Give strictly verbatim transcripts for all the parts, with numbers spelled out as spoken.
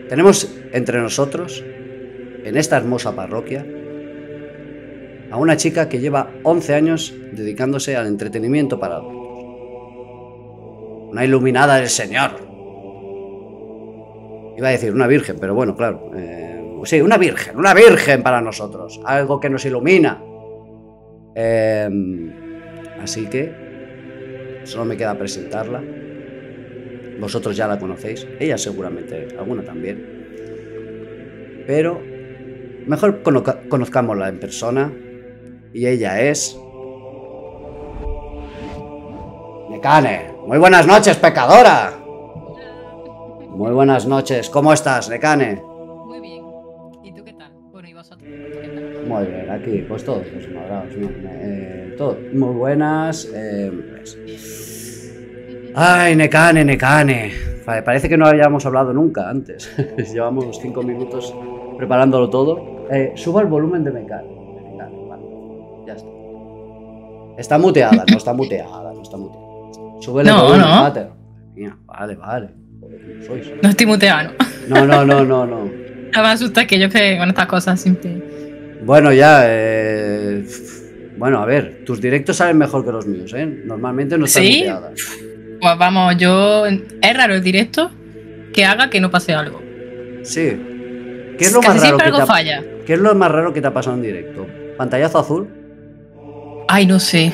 Tenemos entre nosotros, en esta hermosa parroquia, a una chica que lleva once años dedicándose al entretenimiento para adultos. Una iluminada del Señor. Iba a decir una virgen, pero bueno, claro. Eh, sí, una virgen, una virgen para nosotros. Algo que nos ilumina. Eh, así que solo me queda presentarla. Vosotros ya la conocéis. Ella seguramente, alguna también. Pero mejor cono conozcámosla en persona. Y ella es... Nekane. Muy buenas noches, pecadora. Muy buenas noches. ¿Cómo estás, Nekane? Muy bien. ¿Y tú qué tal? Bueno, ¿y vosotros? ¿Qué tal? Muy bien, aquí, pues todos los madrados, ¿no? Eh, todo, muy buenas. Eh, pues. Ay, Nekane, Nekane. Vale, parece que no habíamos hablado nunca antes. Llevamos cinco minutos preparándolo todo. Eh, suba el volumen de Nekane. Nekane, vale. Ya está. Está muteada, no está muteada, no está muteada. Súbele No, volumen, no. Mater. Mía, vale, vale. Joder, ¿cómo sois? No estoy muteado, No, ¿no? no, no, no, no. No me asusta que yo que con estas cosas siempre... Bueno, ya, eh... bueno, a ver, tus directos salen mejor que los míos, ¿eh? Normalmente no están ¿Sí? muteadas. Pues vamos, yo... Es raro el directo que haga que no pase algo. Sí. ¿Qué es lo Casi más raro siempre que algo te ha... falla. ¿Qué es lo más raro que te ha pasado en directo? ¿Pantallazo azul? Ay, no sé.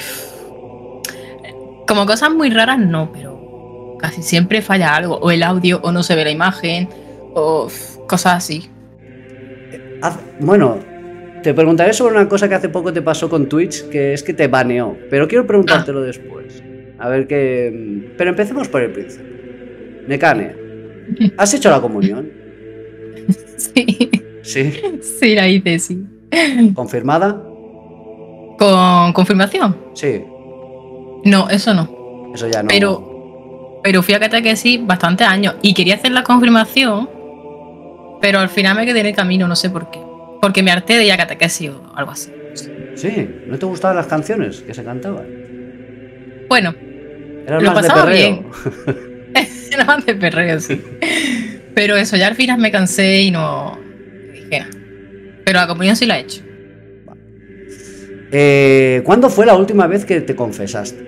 Como cosas muy raras, no, pero casi siempre falla algo. O el audio, o no se ve la imagen, o cosas así. Haz... Bueno, te preguntaré sobre una cosa que hace poco te pasó con Twitch, que es que te baneó. Pero quiero preguntártelo ah. después. A ver qué... Pero empecemos por el principio. Nekane, ¿has hecho la comunión? Sí. ¿Sí? Sí, la hice, sí. ¿Confirmada? ¿Con confirmación? Sí. No, eso no. Eso ya no. Pero, pero fui a catequesis bastantes años y quería hacer la confirmación, pero al final me quedé en el camino, no sé por qué. Porque me harté de ir a catequesis o algo así. Sí, ¿no te gustaban las canciones que se cantaban? Bueno, Eran lo más pasaba de perreo. bien. Era más de perreo, sí. Pero eso, ya al final me cansé y no... Dije, pero la comunión sí la he hecho. Eh, ¿Cuándo fue la última vez que te confesaste?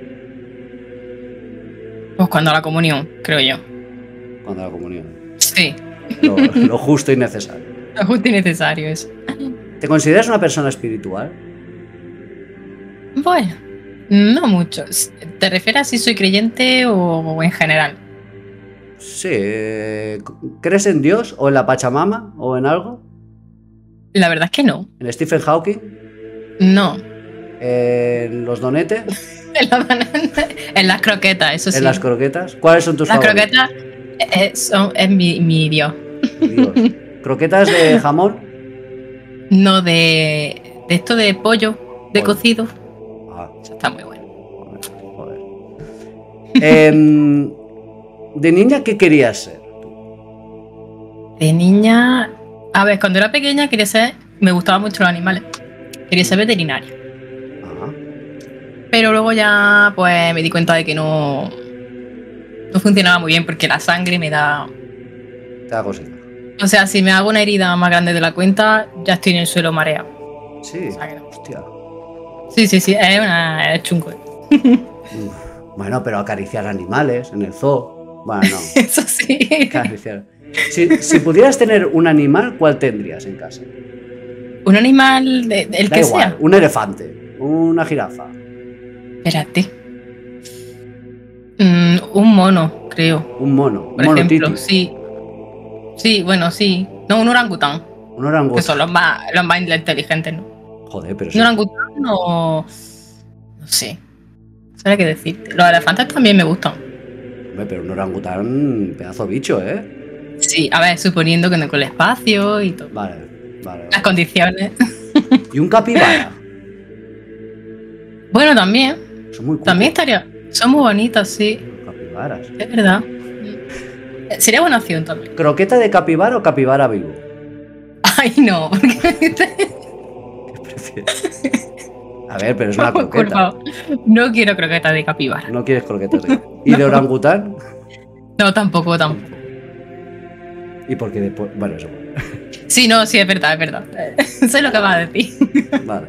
Pues cuando la comunión, creo yo. Cuando la comunión. Sí. Lo, lo justo y necesario. Lo justo y necesario eso. ¿Te consideras una persona espiritual? Bueno, no mucho. ¿Te refieres a si soy creyente o en general? Sí. ¿Crees en Dios o en la Pachamama o en algo? La verdad es que no. ¿En Stephen Hawking? No. ¿En los donetes? En, los donetes, en las croquetas, eso sí. ¿En las croquetas? ¿Cuáles son tus las favoritas? Las croquetas es, son, es mi, mi Dios. Dios. ¿Croquetas de jamón? No, de, de esto de pollo, de Pollo. cocido. Ah. Eso está muy bueno. Joder. eh, ¿De niña qué querías ser? De niña... A ver, cuando era pequeña quería ser... Me gustaban mucho los animales. Quería ser veterinaria. Ajá. Pero luego ya pues me di cuenta de que no... No funcionaba muy bien porque la sangre me da... Te da cosita. O sea, si me hago una herida más grande de la cuenta, ya estoy en el suelo mareado. Sí, o sea que no. Hostia. Sí, sí, sí, es, una, es chungo. Uf. Bueno, pero acariciar animales en el zoo. Bueno, no. Eso sí. Acariciar. Si, si pudieras tener un animal, ¿cuál tendrías en casa? Un animal, de, de, el Da que igual, sea. Un elefante, una jirafa. Espérate. Mm, un mono, creo. Un mono, un Por mono ejemplo, titi. sí. Sí, bueno, sí. No, un orangután. Un orangután. Que son los más, los más inteligentes, ¿no? Joder, pero Un sí. orangután no... No sé. No sé qué decirte. Los elefantes también me gustan. Hombre, pero un orangután, pedazo bicho, ¿eh? Sí, a ver, suponiendo que no con el espacio y todo. Vale, vale. Las vale. condiciones. Y un capibara. Bueno, también. Son muy También cucos. estaría... Son muy bonitas, sí. Capibaras. Es verdad. Sería buena opción también. ¿Croqueta de capibara o capibara vivo? Ay, no. ¿Qué prefieres? A ver, pero es una Por croqueta. favor. No quiero croquetas de capibara. No quieres croquetas de... ¿Y de orangután? No, tampoco, tampoco. Y porque después... Bueno, eso. Sí, no, sí, es verdad, es verdad. Sé lo que vas a decir. Vale.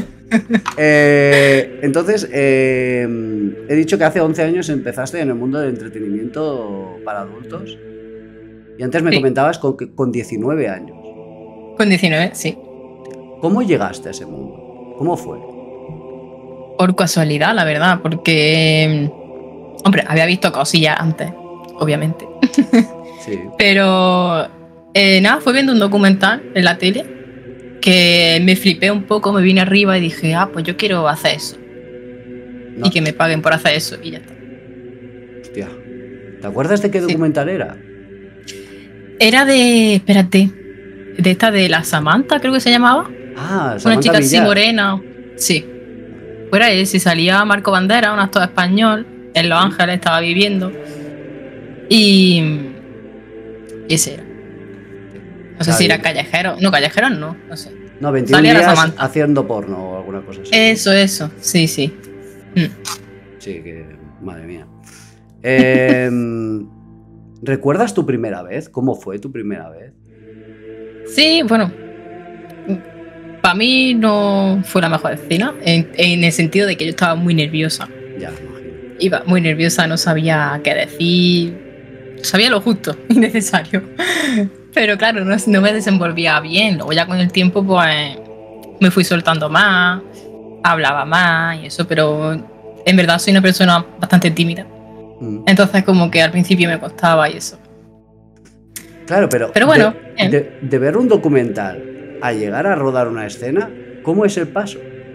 Eh, entonces, eh, he dicho que hace once años empezaste en el mundo del entretenimiento para adultos. Y antes me Sí. comentabas con, que- con diecinueve años. Con diecinueve, sí. ¿Cómo llegaste a ese mundo? ¿Cómo fue? Por casualidad, la verdad, porque... Hombre, había visto cosillas antes, obviamente. Sí. Pero... eh, nada, fue viendo un documental en la tele que me flipé un poco, me vine arriba y dije, ah, pues yo quiero hacer eso. No, Y que me paguen por hacer eso y ya está. hostia. ¿Te acuerdas de qué Sí. documental era? Era de... Espérate. De esta de la Samantha, creo que se llamaba. Ah, Una Samantha chica así Villar. morena. Sí. Fuera ese, salía Marco Bandera, un actor español. En Los Ángeles estaba viviendo. Y... y ese era. No sé Está si era bien. callejero. No, callejeros no, no sé. No, veintiún Salía la días Samantha. haciendo porno o alguna cosa así. Eso, eso. Sí, sí. Mm. Sí, que... Madre mía. Eh, ¿Recuerdas tu primera vez? ¿Cómo fue tu primera vez? Sí, bueno. Para mí no fue la mejor escena. En, en el sentido de que yo estaba muy nerviosa. Ya, me imagino. Iba muy nerviosa, no sabía qué decir. Sabía lo justo y necesario. Pero claro, no, no me desenvolvía bien. Luego ya con el tiempo pues me fui soltando más, hablaba más y eso, pero en verdad soy una persona bastante tímida. Mm. Entonces como que al principio me costaba y eso. Claro, pero, Pero bueno, de, bien. de- de ver un documental a llegar a rodar una escena, ¿cómo es el paso?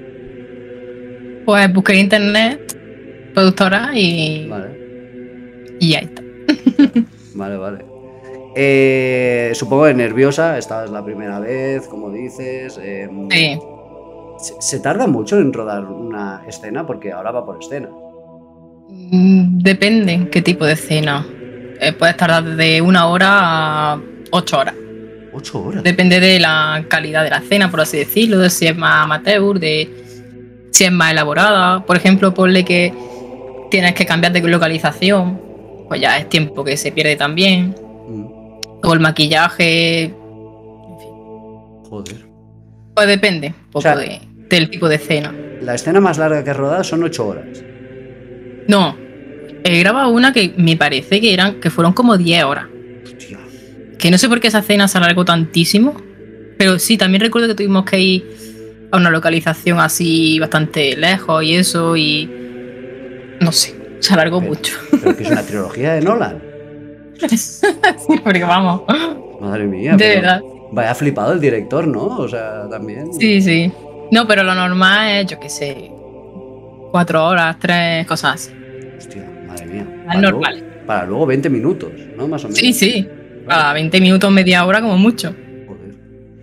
Pues busqué en internet, productora y, Vale, y ahí está. vale, vale. Eh, supongo que nerviosa, esta es la primera vez, como dices. eh, Sí. ¿se, se tarda mucho en rodar una escena? Porque ahora va por escena. Mm, Depende qué tipo de escena. Eh, puedes tardar de una hora a ocho horas. Ocho horas. Depende de la calidad de la cena, por así decirlo, de si es más amateur, de si es más elaborada. Por ejemplo, ponle que tienes que cambiar de localización, pues ya es tiempo que se pierde también. Mm, O el maquillaje, en fin. joder. Pues depende un poco O sea, de- del tipo de escena. La escena más larga que has rodado son ocho horas. No, he grabado una que me parece que eran que fueron como diez horas. Hostia. Que no sé por qué esa cena se alargó tantísimo. Pero sí, también recuerdo que tuvimos que ir a una localización así bastante lejos y eso. Y no sé, se alargó Pero- mucho. Pero que es una trilogía de Nolan. Sí, porque vamos, Madre mía. de pero verdad. Vaya flipado el director, ¿no? O sea, también. Sí, sí. No, pero lo normal es, yo qué sé, cuatro horas, tres, cosas así. Hostia, madre mía. Más Para luego- normal. Para luego veinte minutos, ¿no? Más o menos. Sí, sí. A veinte minutos, media hora como mucho. Joder.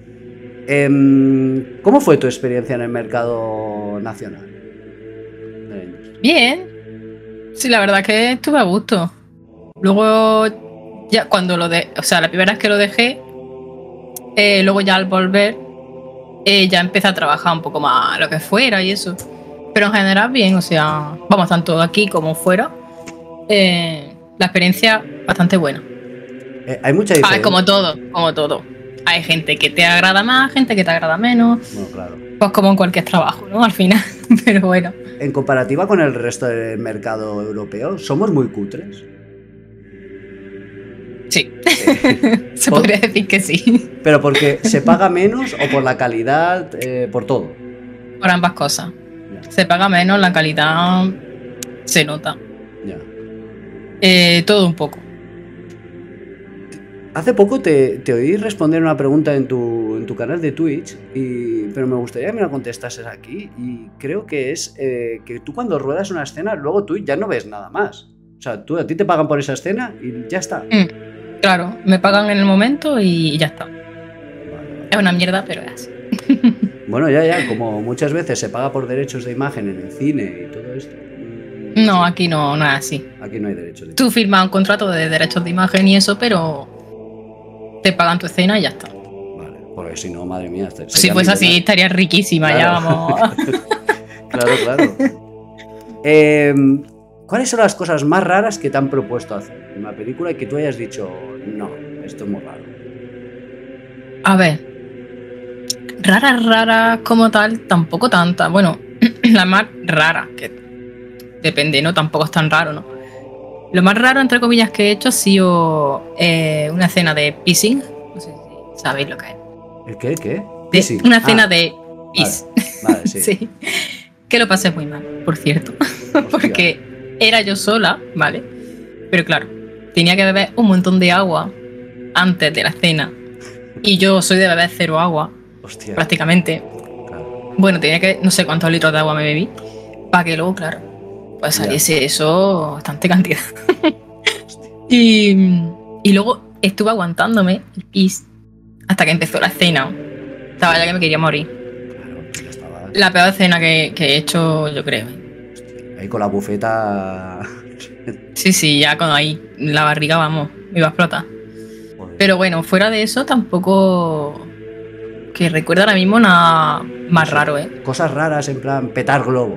Em, ¿Cómo fue tu experiencia en el mercado nacional? De la industria. Bien. Sí, la verdad que estuve a gusto. Luego, ya cuando lo de, o sea, la primera vez que lo dejé, eh, luego ya al volver, eh, ya empecé a trabajar un poco más lo que fuera y eso. Pero en general bien, o sea, vamos, tanto aquí como fuera. eh, la experiencia bastante buena. Eh, hay mucha Ah, diferencia. es como todo, como todo. Hay gente que te agrada más, gente que te agrada menos. Bueno, claro. Pues como en cualquier trabajo, ¿no? Al final. Pero bueno. En comparativa con el resto del mercado europeo, somos muy cutres. Sí. Se Por- podría decir que sí. Pero porque se paga menos o por la calidad, eh, por todo. Por ambas cosas. Ya, Se paga menos, la calidad se nota. ya. Eh, todo un poco. Hace poco te, te oí responder una pregunta en tu, en tu canal de Twitch, y, pero me gustaría que me la contestases aquí. Y creo que es eh, que tú cuando ruedas una escena, luego tú ya no ves nada más. O sea, tú, a ti te pagan por esa escena y ya está. Mm, claro, me pagan en el momento y ya está. Vale, Es una mierda, pero es así. vale. Bueno, ya, ya, como muchas veces se paga por derechos de imagen en el cine y todo esto. mm, No, aquí no, no es así. Aquí no hay derechos de imagen. Tú firmas un contrato de derechos de imagen y eso, pero te pagan tu escena y ya está. Vale, porque si no, madre mía. sería Si fuese así, millonario. estaría riquísima, ya Claro. vamos. Claro, claro. Eh, ¿Cuáles son las cosas más raras que te han propuesto hacer en una película y que tú hayas dicho, no, esto es muy raro? A ver, raras, raras como tal, tampoco tantas. Bueno, la más rara, que depende, ¿no? Tampoco es tan raro, ¿no? Lo más raro, entre comillas, que he hecho ha sido eh, una cena de pissing. No sé si sabéis lo que es. ¿El qué? ¿El qué? De, Pissing. una cena Ah, de pis. Vale, vale, sí. Sí. Que lo pasé muy mal, por cierto. Porque era yo sola, ¿vale? Pero claro, tenía que beber un montón de agua antes de la cena. Y yo soy de beber cero agua, Hostia. prácticamente. Claro. Bueno, tenía que, no sé cuántos litros de agua me bebí, para que luego, claro, pues Ya. saliese eso, bastante cantidad. y, y luego estuve aguantándome el pis hasta que empezó la cena. Estaba ya que me quería morir. Claro, ya estaba. La peor cena que, que he hecho, yo creo. Ahí con la bufeta. Sí, sí, ya cuando ahí la barriga, vamos, me iba a explotar. Joder. Pero bueno, fuera de eso tampoco que recuerdo ahora mismo nada más Sí. raro, ¿eh? Cosas raras en plan petar globos.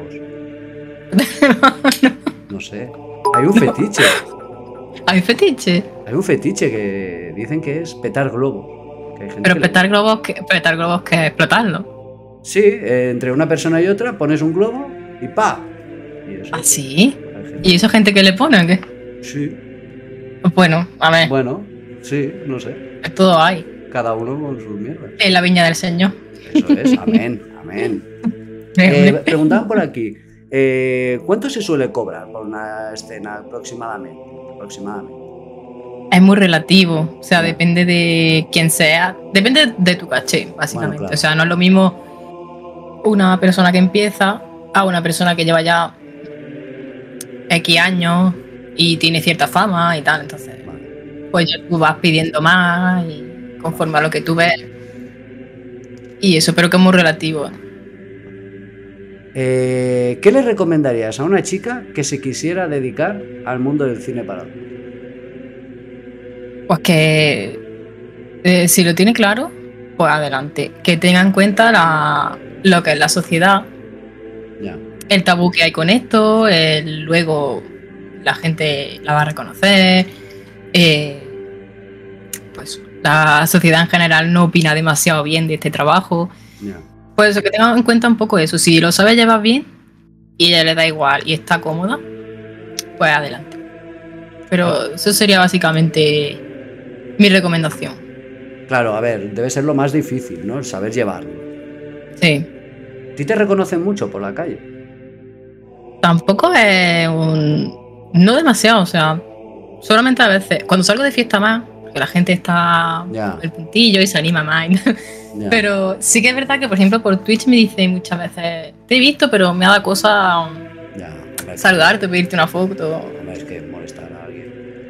No sé. Hay un fetiche. ¿Hay fetiche? Hay un fetiche que dicen que es petar globo. Que hay gente Pero que le- petar globos, que, petar globos que es explotarlo. Sí, eh, entre una persona y otra pones un globo y ¡pa! Y eso, ¿Ah, sí? hay gente- ¿Y eso gente que le pone o qué? Sí. Bueno, a ver, Bueno, sí, no sé. todo hay Cada uno con sus mierdas. en la viña del Señor. Eso es, amén, amén. Eh, Eh, preguntaban por aquí, eh, ¿cuánto se suele cobrar por una escena aproximadamente? aproximadamente? Es muy relativo, o sea, Ya. depende de quién sea, depende de tu caché, básicamente. Bueno, claro. O sea, no es lo mismo una persona que empieza a una persona que lleva ya X años y tiene cierta fama y tal, entonces, Vale. pues ya tú vas pidiendo más y conforme a lo que tú ves. Y eso, pero que es muy relativo. Eh, ¿Qué le recomendarías a una chica que se quisiera dedicar al mundo del cine para adultos? Pues que eh, si lo tiene claro, pues adelante. Que tenga en cuenta la, lo que es la sociedad, Ya. el tabú que hay con esto, el, luego la gente la va a reconocer, eh, pues la sociedad en general no opina demasiado bien de este trabajo. Ya. Pues eso, que tenga en cuenta un poco eso. Si lo sabe llevar bien y ella le da igual y está cómoda, pues adelante. Pero eso sería básicamente mi recomendación. Claro, a ver, debe ser lo más difícil, ¿no? El saber llevarlo. Sí. ¿A ti te reconocen mucho por la calle? Tampoco es un... No demasiado, o sea, solamente a veces. Cuando salgo de fiesta más, que la gente está Ya. el puntillo y se anima más. y tal. Ya. Pero sí que es verdad que, por ejemplo, por Twitch me dicen muchas veces, te he visto, pero me ha dado cosa Ya, hombre, saludarte, pedirte una foto. hombre, es que molestar a alguien.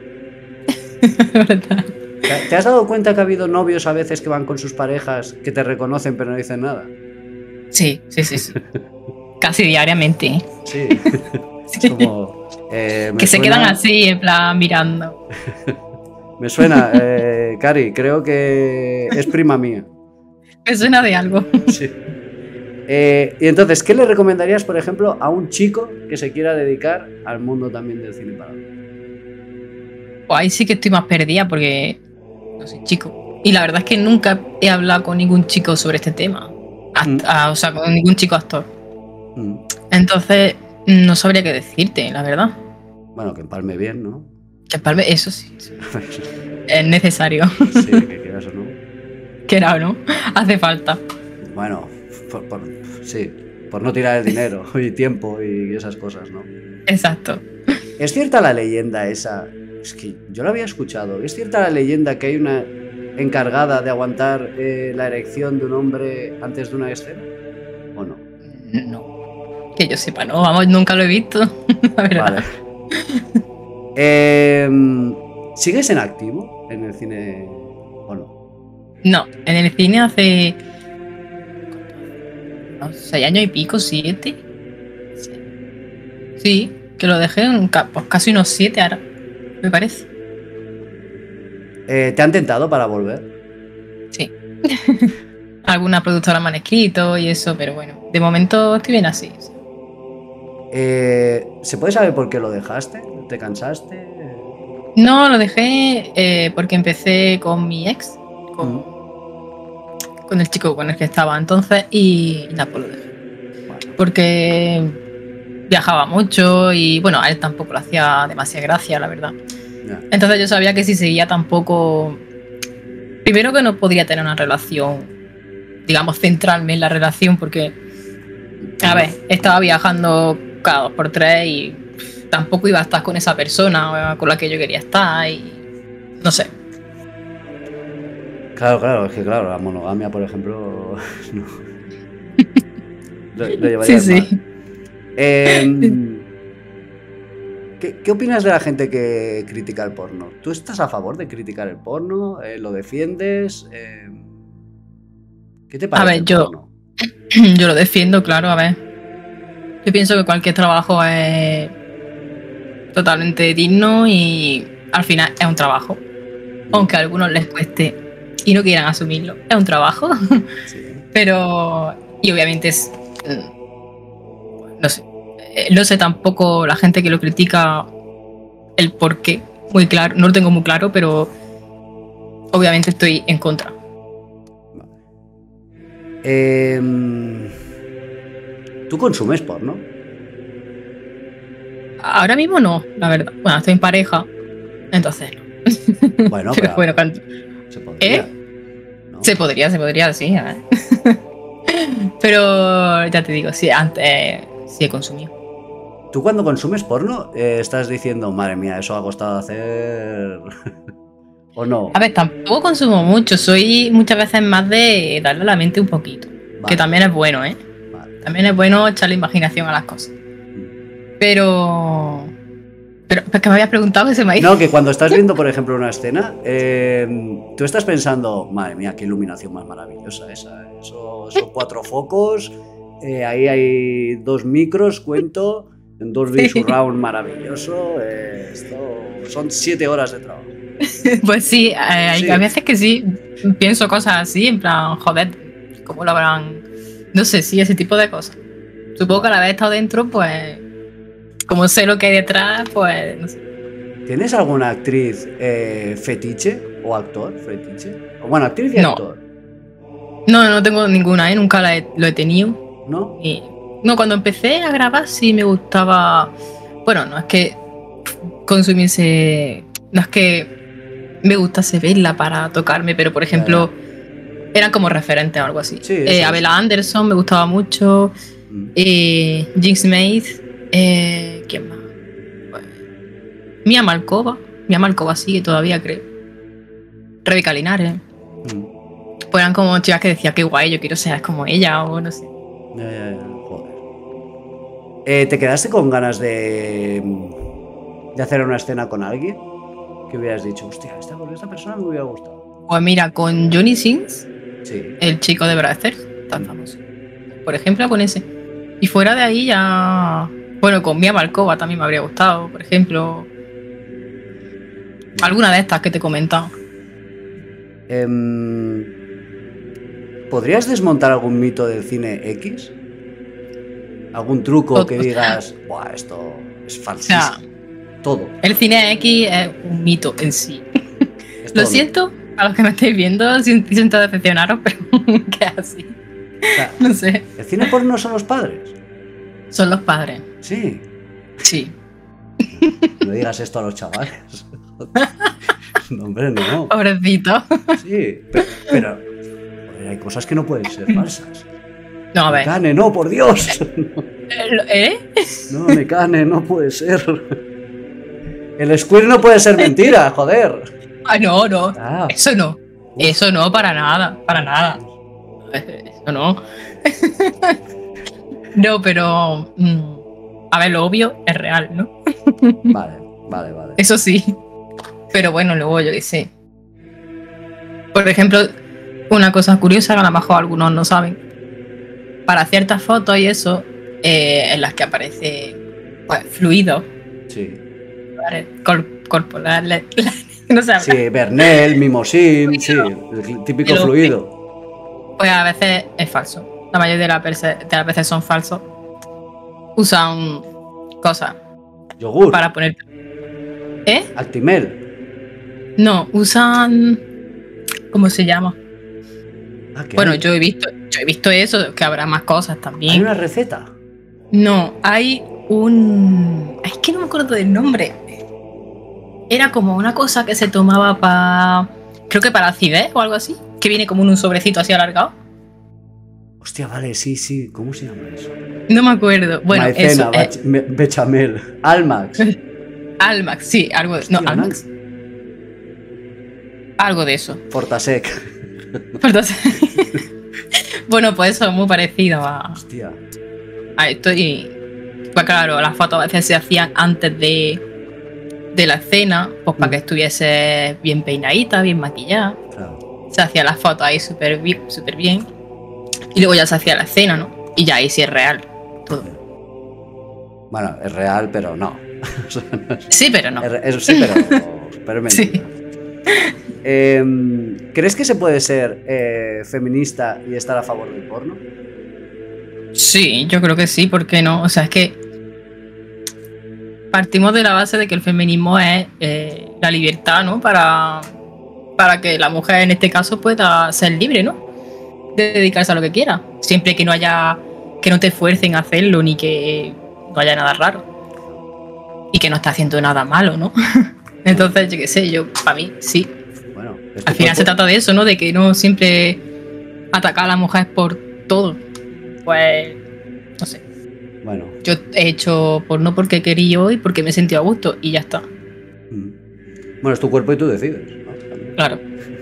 ¿Verdad? ¿Te te has dado cuenta que ha habido novios a veces que van con sus parejas que te reconocen pero no dicen nada? Sí, sí, sí, sí. Casi diariamente. ¿eh? Sí. Sí. Es como. eh, me Que se suena- quedan así, en plan, mirando. Me suena, eh, Cari, creo que es prima mía. Me suena de algo. Sí. Eh, y entonces, ¿qué le recomendarías, por ejemplo, a un chico que se quiera dedicar al mundo también del cine para adultos? Pues ahí sí que estoy más perdida porque no soy chico. Y la verdad es que nunca he hablado con ningún chico sobre este tema. Hasta- Mm. ah, o sea, con ningún chico actor. Mm. Entonces, no sabría qué decirte, la verdad. Bueno, que empalme bien, ¿no? Que para mí eso sí, sí, es necesario. Sí, que quieras o no. Que era, ¿no? Hace falta. Bueno, por, por- sí, por no tirar el dinero y tiempo y esas cosas, ¿no? Exacto. ¿Es cierta la leyenda esa? Es que yo la había escuchado. ¿Es cierta la leyenda que hay una encargada de aguantar eh, la erección de un hombre antes de una escena? ¿O no? No. Que yo sepa, no, vamos, nunca lo he visto. La verdad. Vale. Em, ¿Sigues en activo en el cine o no? No, en el cine hace no, seis años y pico, siete. Sí, sí, que lo dejé en ca- pues casi unos siete ahora, me parece. Eh, ¿Te han tentado para volver? Sí. Alguna productora me han escrito y eso, pero bueno, de momento estoy bien así. Sí. Eh, ¿Se puede saber por qué lo dejaste? ¿Te cansaste? No, lo dejé eh, porque empecé con mi ex, con, con el chico con el que estaba entonces y nada, pues lo dejé. Porque viajaba mucho y bueno, a él tampoco le hacía demasiada gracia, la verdad. Ya. Entonces yo sabía que si seguía tampoco... Primero que no podría tener una relación, digamos, centrarme en la relación porque, a ver, estaba viajando cada dos por tres y tampoco iba a estar con esa persona con la que yo quería estar y no sé. Claro, claro, es que claro, la monogamia, por ejemplo, no. Lo, lo llevaría Sí, mal. sí. Eh, ¿qué, ¿Qué opinas de la gente que critica el porno? ¿Tú estás a favor de criticar el porno? Eh, ¿Lo defiendes? Eh, ¿Qué te parece A ver, el yo, porno? yo lo defiendo, claro, a ver. Yo pienso que cualquier trabajo es totalmente digno y al final es un trabajo. Aunque a algunos les cueste y no quieran asumirlo. Es un trabajo. Sí. Pero... Y obviamente es... No sé. No sé tampoco la gente que lo critica el por qué. Muy claro. No lo tengo muy claro, pero... Obviamente estoy en contra. Eh, ¿Tú consumes porno? Ahora mismo no, la verdad. Bueno, estoy en pareja. Entonces no. Bueno, pero pero bueno, cuando... se podría. ¿Eh? ¿No? Se podría, se podría, sí. A ver. Pero ya te digo, sí, antes sí he consumido. ¿Tú cuando consumes porno eh, estás diciendo, madre mía, eso ha costado hacer? ¿O no? A ver, tampoco consumo mucho, soy muchas veces más de darle a la mente un poquito. Vale. Que también es bueno, ¿eh? Vale. También es bueno echarle imaginación a las cosas. Pero... Pero es que me habías preguntado que se me ha ido. No, que cuando estás viendo, por ejemplo, una escena, eh, tú estás pensando, madre mía, qué iluminación más maravillosa esa. ¿eh? Eso, son cuatro focos, eh, ahí hay dos micros, cuento, dos Sí. surround maravilloso. Eh, esto son siete horas de trabajo. Pues sí, eh, hay Sí. a veces que sí, pienso cosas así, en plan, joder, ¿cómo lo habrán...? No sé, sí, ese tipo de cosas. Supongo que al haber estado dentro, pues... Como sé lo que hay detrás, pues... No sé. ¿Tienes alguna actriz eh, fetiche o actor fetiche? O, bueno, actriz y No. actor, No, no tengo ninguna, ¿eh? Nunca la he- lo he tenido. ¿no? Y- no, cuando empecé a grabar sí me gustaba... Bueno, no es que consumiese... No es que me gustase verla para tocarme, pero por ejemplo, eran como referentes o algo así. Sí, eh, eso Abela es. Anderson me gustaba mucho. Mm. Eh, Jinx Maid. Eh, ¿Quién más? Pues, Mia Malkova. Mia Malkova sigue todavía, creo. Rebeca Linares. Mm. Pues eran como chicas que decía, qué guay, yo quiero ser como ella o no sé. Ya, ya, ya, joder. Eh, ¿Te quedaste con ganas de, de hacer una escena con alguien? Que hubieras dicho, hostia, esta, con esta persona me hubiera gustado. Pues mira, con Johnny Sins, Sí. el chico de Brazzers, tan famoso. Por ejemplo, con ese. Y fuera de ahí ya... Bueno, con Mia Malkova también me habría gustado, por ejemplo. Alguna de estas que te he comentado. Em, ¿Podrías desmontar algún mito del cine X? ¿Algún truco Todo. que digas, buah, esto es O falsísimo? sea, Todo. el cine X es un mito en sí. Es Lo todo siento a los que me estáis viendo, si- siento decepcionaros, pero que es así. mito. O sea, No sé. ¿el cine porno son los padres? Son los padres. Sí. Sí. No digas esto a los chavales. No, hombre, no. Pobrecito. Sí, pero, pero joder, hay cosas que no pueden ser falsas. No, a ver. Mecane, no, por Dios. ¿Eh? No, Mecane, no puede ser. El squirt no puede ser mentira, joder. Ah, no, no. Ah, Eso no. Eso no, para nada. Para nada. Eso no. No, pero... mm, a ver, lo obvio es real, ¿no? vale, vale, vale. Eso sí. Pero bueno, luego yo qué sé. Por ejemplo, una cosa curiosa que a lo mejor algunos no saben. Para ciertas fotos y eso, eh, en las que aparece pues, fluido, Sí. ¿vale? Cor- corporal, no sé hablar. Sí, Bernel, Mimosín, sí, el típico Pero- fluido. Pues a veces es falso. La mayoría de las veces, de las veces son falsos. Usan cosas Yogur, para poner... ¿Eh? Actimel. No, usan... ¿Cómo se llama? Ah, ¿qué Bueno, hay? yo he visto, yo he visto eso, que habrá más cosas ¿Hay también. una receta? No, hay un... Es que no me acuerdo del nombre. Era como una cosa que se tomaba para... Creo que para acidez o algo así. Que viene como en un sobrecito así alargado. Hostia, vale, sí, sí. ¿Cómo se llama eso? No me acuerdo. Bueno, Maicena, eso. Eh, bach- me- bechamel, Almax. Almax, sí, algo de... Hostia, No, Almax. Algo de eso. Fortasec. Entonces, bueno, pues eso es muy parecido a, Hostia. a esto. Y pues claro, las fotos a veces se hacían antes de, de la escena, pues para Mm. que estuviese bien peinadita, bien maquillada. Claro. Se hacía las fotos ahí súper bien, súper bien. Y luego ya se hacía la escena, ¿no? Y ya ahí sí es real todo. Bueno, es real, pero no. O sea, no es- Sí, pero no. es re- Eso sí, pero, pero es mentira. Em, ¿crees que se puede ser eh, feminista y estar a favor del porno? Sí, yo creo que sí, ¿por qué no? O sea, es que partimos de la base de que el feminismo es eh, la libertad, ¿no? Para, para que la mujer en este caso pueda ser libre, ¿no? De dedicarse a lo que quiera. Siempre que no haya, que no te fuercen a hacerlo ni que no haya nada raro. Y que no está haciendo nada malo, ¿no? Entonces, yo qué sé, yo, para mí, sí. Bueno, es tu Al final cuerpo. se trata de eso, ¿no? De que no siempre atacar a la mujer por todo. Pues, no sé. Bueno. Yo he hecho porno porque he querido y porque me he sentido a gusto y ya está. mm. Bueno, es tu cuerpo y tú decides, ¿no? También. Claro.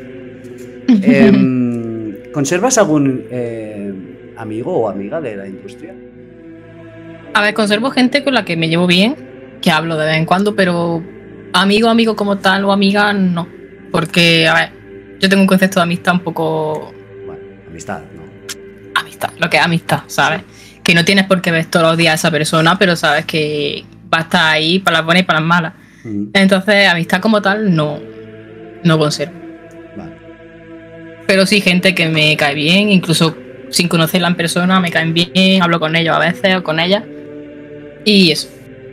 Em, ¿conservas algún eh, amigo o amiga de la industria? A ver, conservo gente con la que me llevo bien, que hablo de vez en cuando, pero amigo, amigo como tal o amiga, no. Porque, a ver, yo tengo un concepto de amistad un poco... Bueno, amistad, ¿no? Amistad, lo que es amistad, ¿sabes? Que no tienes por qué ver todos los días a esa persona, pero sabes que va a estar ahí para las buenas y para las malas. Mm, Entonces, amistad como tal, no, no conservo. vale. Pero sí, gente que me cae bien, incluso sin conocerla en persona, me caen bien, hablo con ellos a veces o con ellas. Y eso.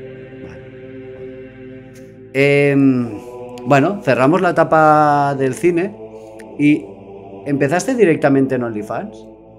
Em, bueno, cerramos la etapa del cine y ¿empezaste directamente en OnlyFans?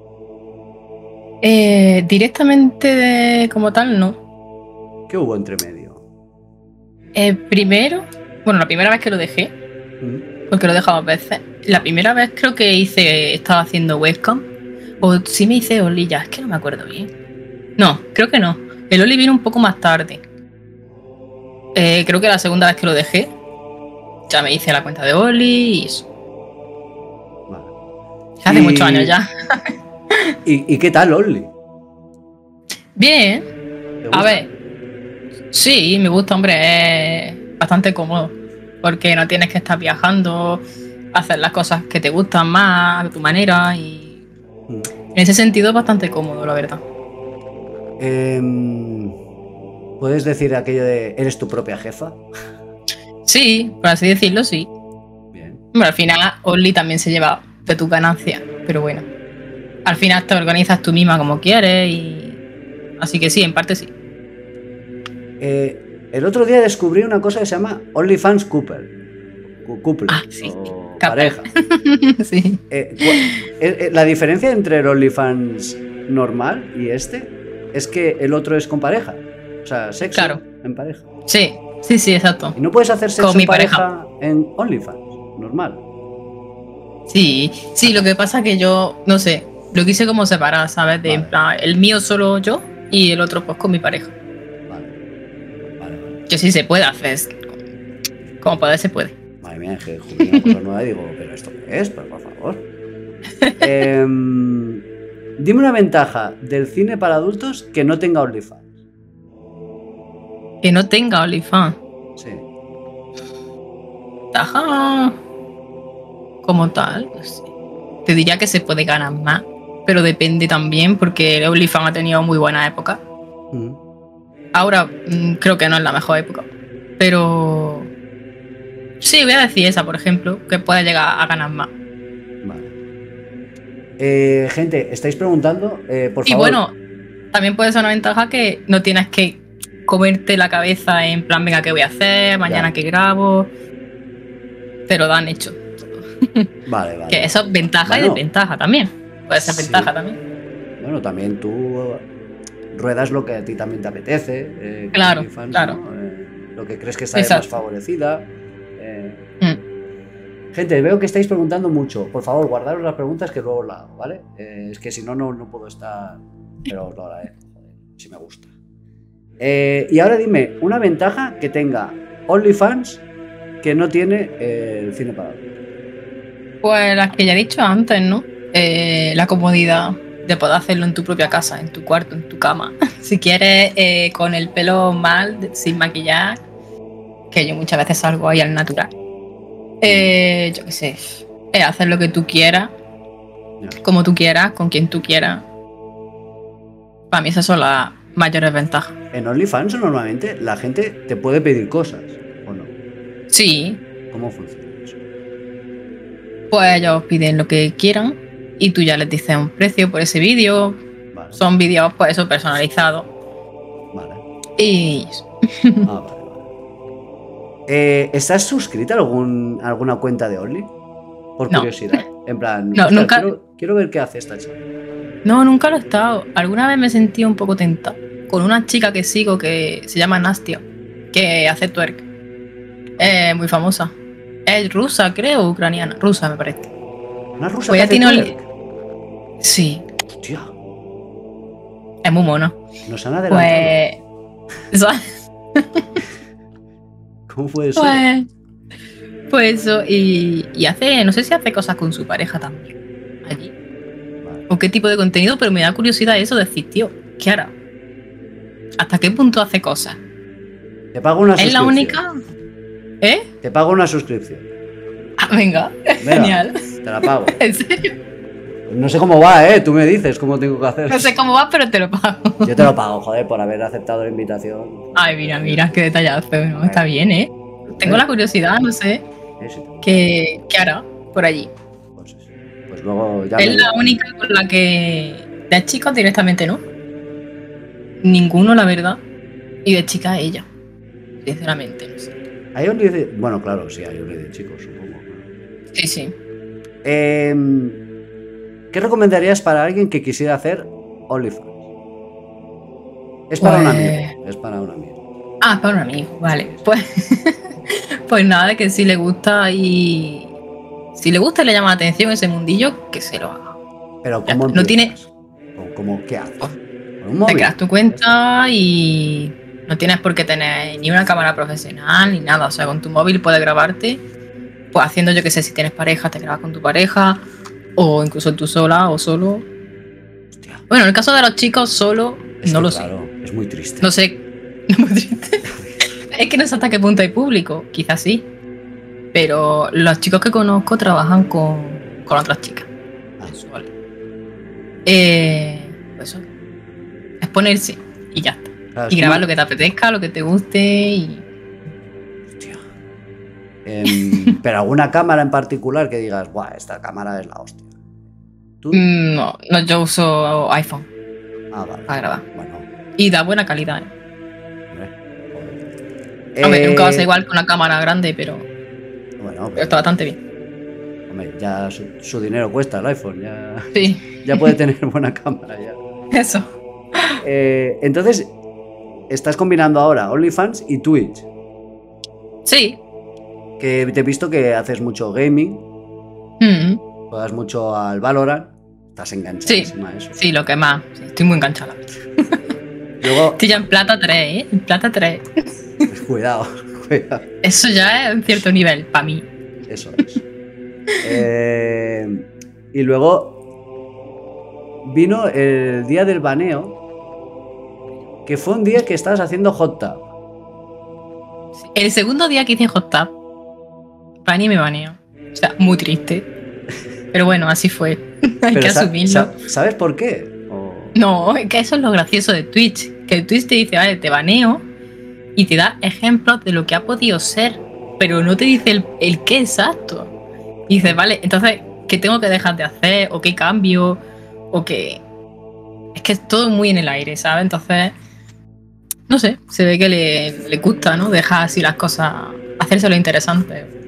Eh, directamente de- como tal, no. ¿Qué hubo entre medio? Eh, primero, bueno, la primera vez que lo dejé, Mm, porque lo he dejado dos veces. La primera vez creo que hice, estaba haciendo webcam. O sí me hice Oli ya, es que no me acuerdo bien. No, creo que no. El Oli vino un poco más tarde. Eh, creo que la segunda vez que lo dejé, ya me hice la cuenta de Oli y eso. vale. Hace Y- muchos años ya. ¿Y, y qué tal, Only? Bien. ¿Te A gusta? ver. Sí, me gusta, hombre. Es bastante cómodo. Porque no tienes que estar viajando, hacer las cosas que te gustan más, a tu manera. Y Mm. en ese sentido es bastante cómodo, la verdad. Em, ¿puedes decir aquello de eres tu propia jefa? Sí, por así decirlo, sí. Bien. Bueno, al final Only también se lleva de tus ganancias, pero bueno. Al final te organizas tú misma como quieres y... Así que sí, en parte sí. Eh, el otro día descubrí una cosa que se llama OnlyFans Couple. Cu- Couple. Ah, sí. O Couple. pareja. Sí. Eh, cu- eh, eh, la diferencia entre el OnlyFans normal y este es que el otro es con pareja. O sea, sexo Claro. en pareja. Sí, sí, sí, exacto. Y no puedes hacer sexo Con mi en pareja, en OnlyFans normal. Sí, sí, lo que pasa es que yo, no sé, lo quise como separar, ¿sabes? De Vale. en plan, el mío solo yo y el otro pues con mi pareja. Vale. Vale, vale. Que sí se puede hacer, como poder se puede. Madre mía, es que descubrí una cosa nueva y digo, ¿pero esto qué es? Pero por favor. Em, dime una ventaja del cine para adultos que no tenga OnlyFans. Que no tenga OnlyFans. Sí. Ajá. Como tal, no sé. Te diría que se puede ganar más, pero depende también porque el OnlyFans ha tenido muy buena época. Mm. Ahora mm, creo que no es la mejor época, pero sí, voy a decir esa, por ejemplo, que puede llegar a ganar más. Vale. Eh, gente, estáis preguntando, eh, por Y favor. bueno, también puede ser una ventaja que no tienes que comerte la cabeza en plan, venga, ¿qué voy a hacer? Mañana Ya. que grabo. Te lo dan hecho. Vale, vale. Que eso es ventaja Bueno, y desventaja también. Puede ser sí. ventaja también. Bueno, también tú ruedas lo que a ti también te apetece. Eh, con Claro, OnlyFans, claro. ¿no? Eh, lo que crees que sale más Exacto. favorecida. Eh, Mm. Gente, veo que estáis preguntando mucho. Por favor, guardaros las preguntas que luego os las hago, ¿vale? Eh, es que si no, no, no puedo estar. Pero os lo haré. Joder, si me gusta. Eh, y ahora dime, una ventaja que tenga OnlyFans que no tiene eh, el cine para adultos. Pues las que ya he dicho antes, ¿no? Eh, la comodidad de poder hacerlo en tu propia casa, en tu cuarto, en tu cama. Si quieres, eh, con el pelo mal, de- sin maquillar, que yo muchas veces salgo ahí al natural. Eh, yo qué sé, eh, hacer lo que tú quieras, Ya. como tú quieras, con quien tú quieras. Para mí esas son las mayores ventajas. En OnlyFans normalmente la gente te puede pedir cosas, ¿o no? Sí, ¿Cómo funciona eso? pues ellos piden lo que quieran y tú ya les dices un precio por ese vídeo. Vale, Son vídeos, pues eso, personalizados. vale. Y Ah, vale, vale. Eh, ¿Estás suscrita a algún, alguna cuenta de Only? Por No. curiosidad. En plan, No, hostia, nunca- quiero, quiero ver qué hace esta chica. no, nunca lo he estado. Alguna vez me sentí un poco tentada con una chica que sigo que se llama Nastia, que hace twerk. Es muy famosa. Es rusa, creo, o ucraniana. Rusa, me parece. Una rusa Pues que ya hace tiene un- twerk. Sí, Hostia, es muy mona. nos han adelantado. Pues. ¿Sabes? ¿Cómo puede ser? Pues. Pues eso. Y, y hace. No sé si hace cosas con su pareja también. Allí. Vale. O qué tipo de contenido, pero me da curiosidad eso de decir, tío, ¿qué hará? ¿Hasta qué punto hace cosas? Te pago una ¿Es suscripción. la única? ¿Eh? Te pago una suscripción. Ah, venga. Venga, Genial. Te la pago. ¿En serio? No sé cómo va, ¿eh? Tú me dices cómo tengo que hacer. No sé cómo va, pero te lo pago. Yo te lo pago, joder, por haber aceptado la invitación. Ay, mira, mira, qué detallazo. ¿No? Está bien, ¿eh? Tengo la curiosidad, no sé. Sí, sí. ¿Qué, qué hará por allí? Pues, pues luego ya Es me- la única con la que. De chicos directamente no. Ninguno, la verdad. Y de chica ella. Sinceramente, no sé. Hay Only de... Bueno, claro, sí, hay Only de chicos, supongo. Sí, sí. Eh, ¿Qué recomendarías para alguien que quisiera hacer OnlyFans? Es para un Pues- amigo. Es para un amigo. Ah, para un amigo, vale. Pues, pues nada, que si le gusta y. Si le gusta y le llama la atención ese mundillo, que se lo haga. Pero Ya ¿cómo está, no tiene- empiezas? ¿Cómo, cómo- qué haces? ¿Con un Te móvil? creas tu cuenta y no tienes por qué tener ni una cámara profesional ni nada. O sea, con tu móvil puedes grabarte. Pues haciendo, yo que sé, si tienes pareja, te grabas con tu pareja. O incluso tú sola o solo. Hostia, Bueno, en el caso de los chicos, solo, es no que lo claro, es muy triste. sé. No sé. Muy triste. Es que no sé hasta qué punto hay público. Quizás sí. Pero los chicos que conozco trabajan con, con otras chicas. Ah, Visual. Eh, pues eso. Exponerse y ya está. claro, es Y grabar como- lo que te apetezca, lo que te guste y. Hostia. Em, pero alguna cámara en particular que digas, guau, esta cámara es la hostia. ¿Tú? Mm, No, no, yo uso iPhone Ah, vale. para grabar. Bueno, Y da buena calidad. ¿eh? hombre, joder. Hombre, Eh, nunca va a ser igual que una cámara grande, pero, Bueno, pero está bastante bien. hombre, ya su, su dinero cuesta el iPhone, ya, Sí, ya puede tener buena cámara ya. eso. Eh, entonces, estás combinando ahora OnlyFans y Twitch. Sí. Que te he visto que haces mucho gaming, Mm, juegas mucho al Valorant, estás enganchadísima a eso. sí, lo que más. Sí, estoy muy enganchada. Luego, Estoy ya en plata tres, ¿eh? En plata tres. pues, cuidado, cuidado, Eso ya es un cierto nivel para mí. eso es. Eh, y luego vino el día del baneo, que fue un día que estabas haciendo hot tub. El segundo día que hice hot tub, Pani me baneó. O sea, muy triste. Pero bueno, así fue. Hay que sa- asumirlo. sa- ¿Sabes por qué? O- No, es que eso es lo gracioso de Twitch. Que Twitch te dice, vale, te baneo y te da ejemplos de lo que ha podido ser, pero no te dice el, el qué exacto. Y dices, vale, entonces, ¿qué tengo que dejar de hacer? ¿O qué cambio? ¿O qué? Es que es todo muy en el aire, ¿sabes? Entonces, no sé, se ve que le, le gusta, ¿no? Dejar así las cosas, hacerse lo interesante.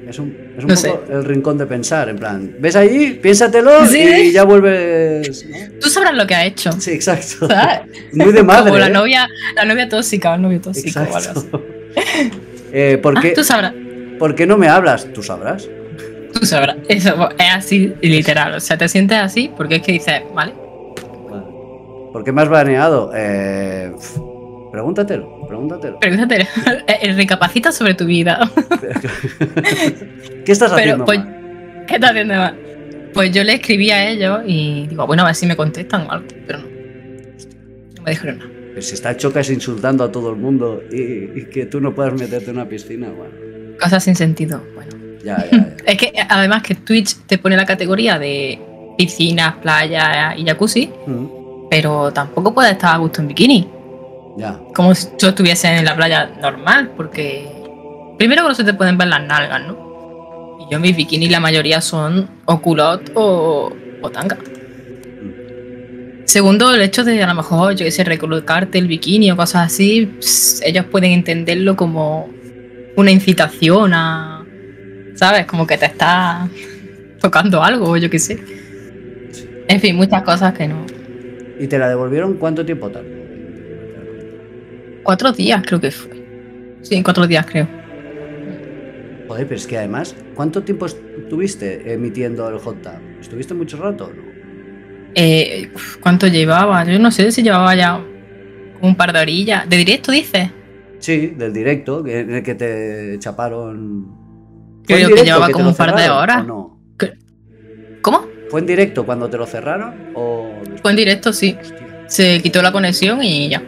Es un, es un No poco sé. el rincón de pensar, en plan, ves allí, piénsatelo Sí. y ya vuelves, ¿no? Tú sabrás lo que ha hecho. Sí, exacto. ¿Sabes? Muy de madre, Como la ¿eh? novia, la novia tóxica o el novio tóxico o algo así. Exacto. Eh, ¿por, Ah, qué, tú sabrás. ¿Por qué no me hablas? Tú sabrás. Tú sabrás. Eso es así, literal. O sea, te sientes así porque es que dices, vale. Vale. ¿Por qué me has baneado? Eh, pf, pregúntatelo, pregúntatelo. Pregúntate, recapacita sobre tu vida. ¿Qué estás Pero, haciendo pues, mal? ¿qué estás haciendo mal? Pues yo le escribí a ellos y digo, bueno, a ver si me contestan o algo, pero no. No me dijeron nada. Pero si está Chocas insultando a todo el mundo y, y que tú no puedas meterte en una piscina, bueno. Cosas sin sentido. Bueno. Ya, ya, ya. Es que además que Twitch te pone la categoría de piscinas, playas y jacuzzi, Mm, pero tampoco puedes estar a gusto en bikini. ya. Como si tú estuvieses en la playa normal, porque primero que no se te pueden ver las nalgas, ¿no? Y yo mis bikinis la mayoría son o culot o, o tanga. Segundo, el hecho de a lo mejor, yo qué sé, recolocarte el bikini o cosas así, pss, ellos pueden entenderlo como una incitación a, ¿sabes? Como que te está tocando algo, o yo qué sé. En fin, muchas cosas que no. ¿Y te la devolvieron cuánto tiempo tardó? Cuatro días creo que fue. Sí, cuatro días creo. Joder, pero es que además, ¿cuánto tiempo estuviste emitiendo el hot tub? ¿Estuviste mucho rato o no? Eh, uf, ¿cuánto llevaba? Yo no sé si llevaba ya un par de orillas. ¿De directo dices? Sí, del directo, que- en el que te chaparon. Yo ¿Fue en digo que directo llevaba te como lo un par de cerraron horas. o no? ¿Cómo? ¿Fue en directo cuando te lo cerraron o después? Fue en directo, sí. Hostia, Se quitó la conexión y ya.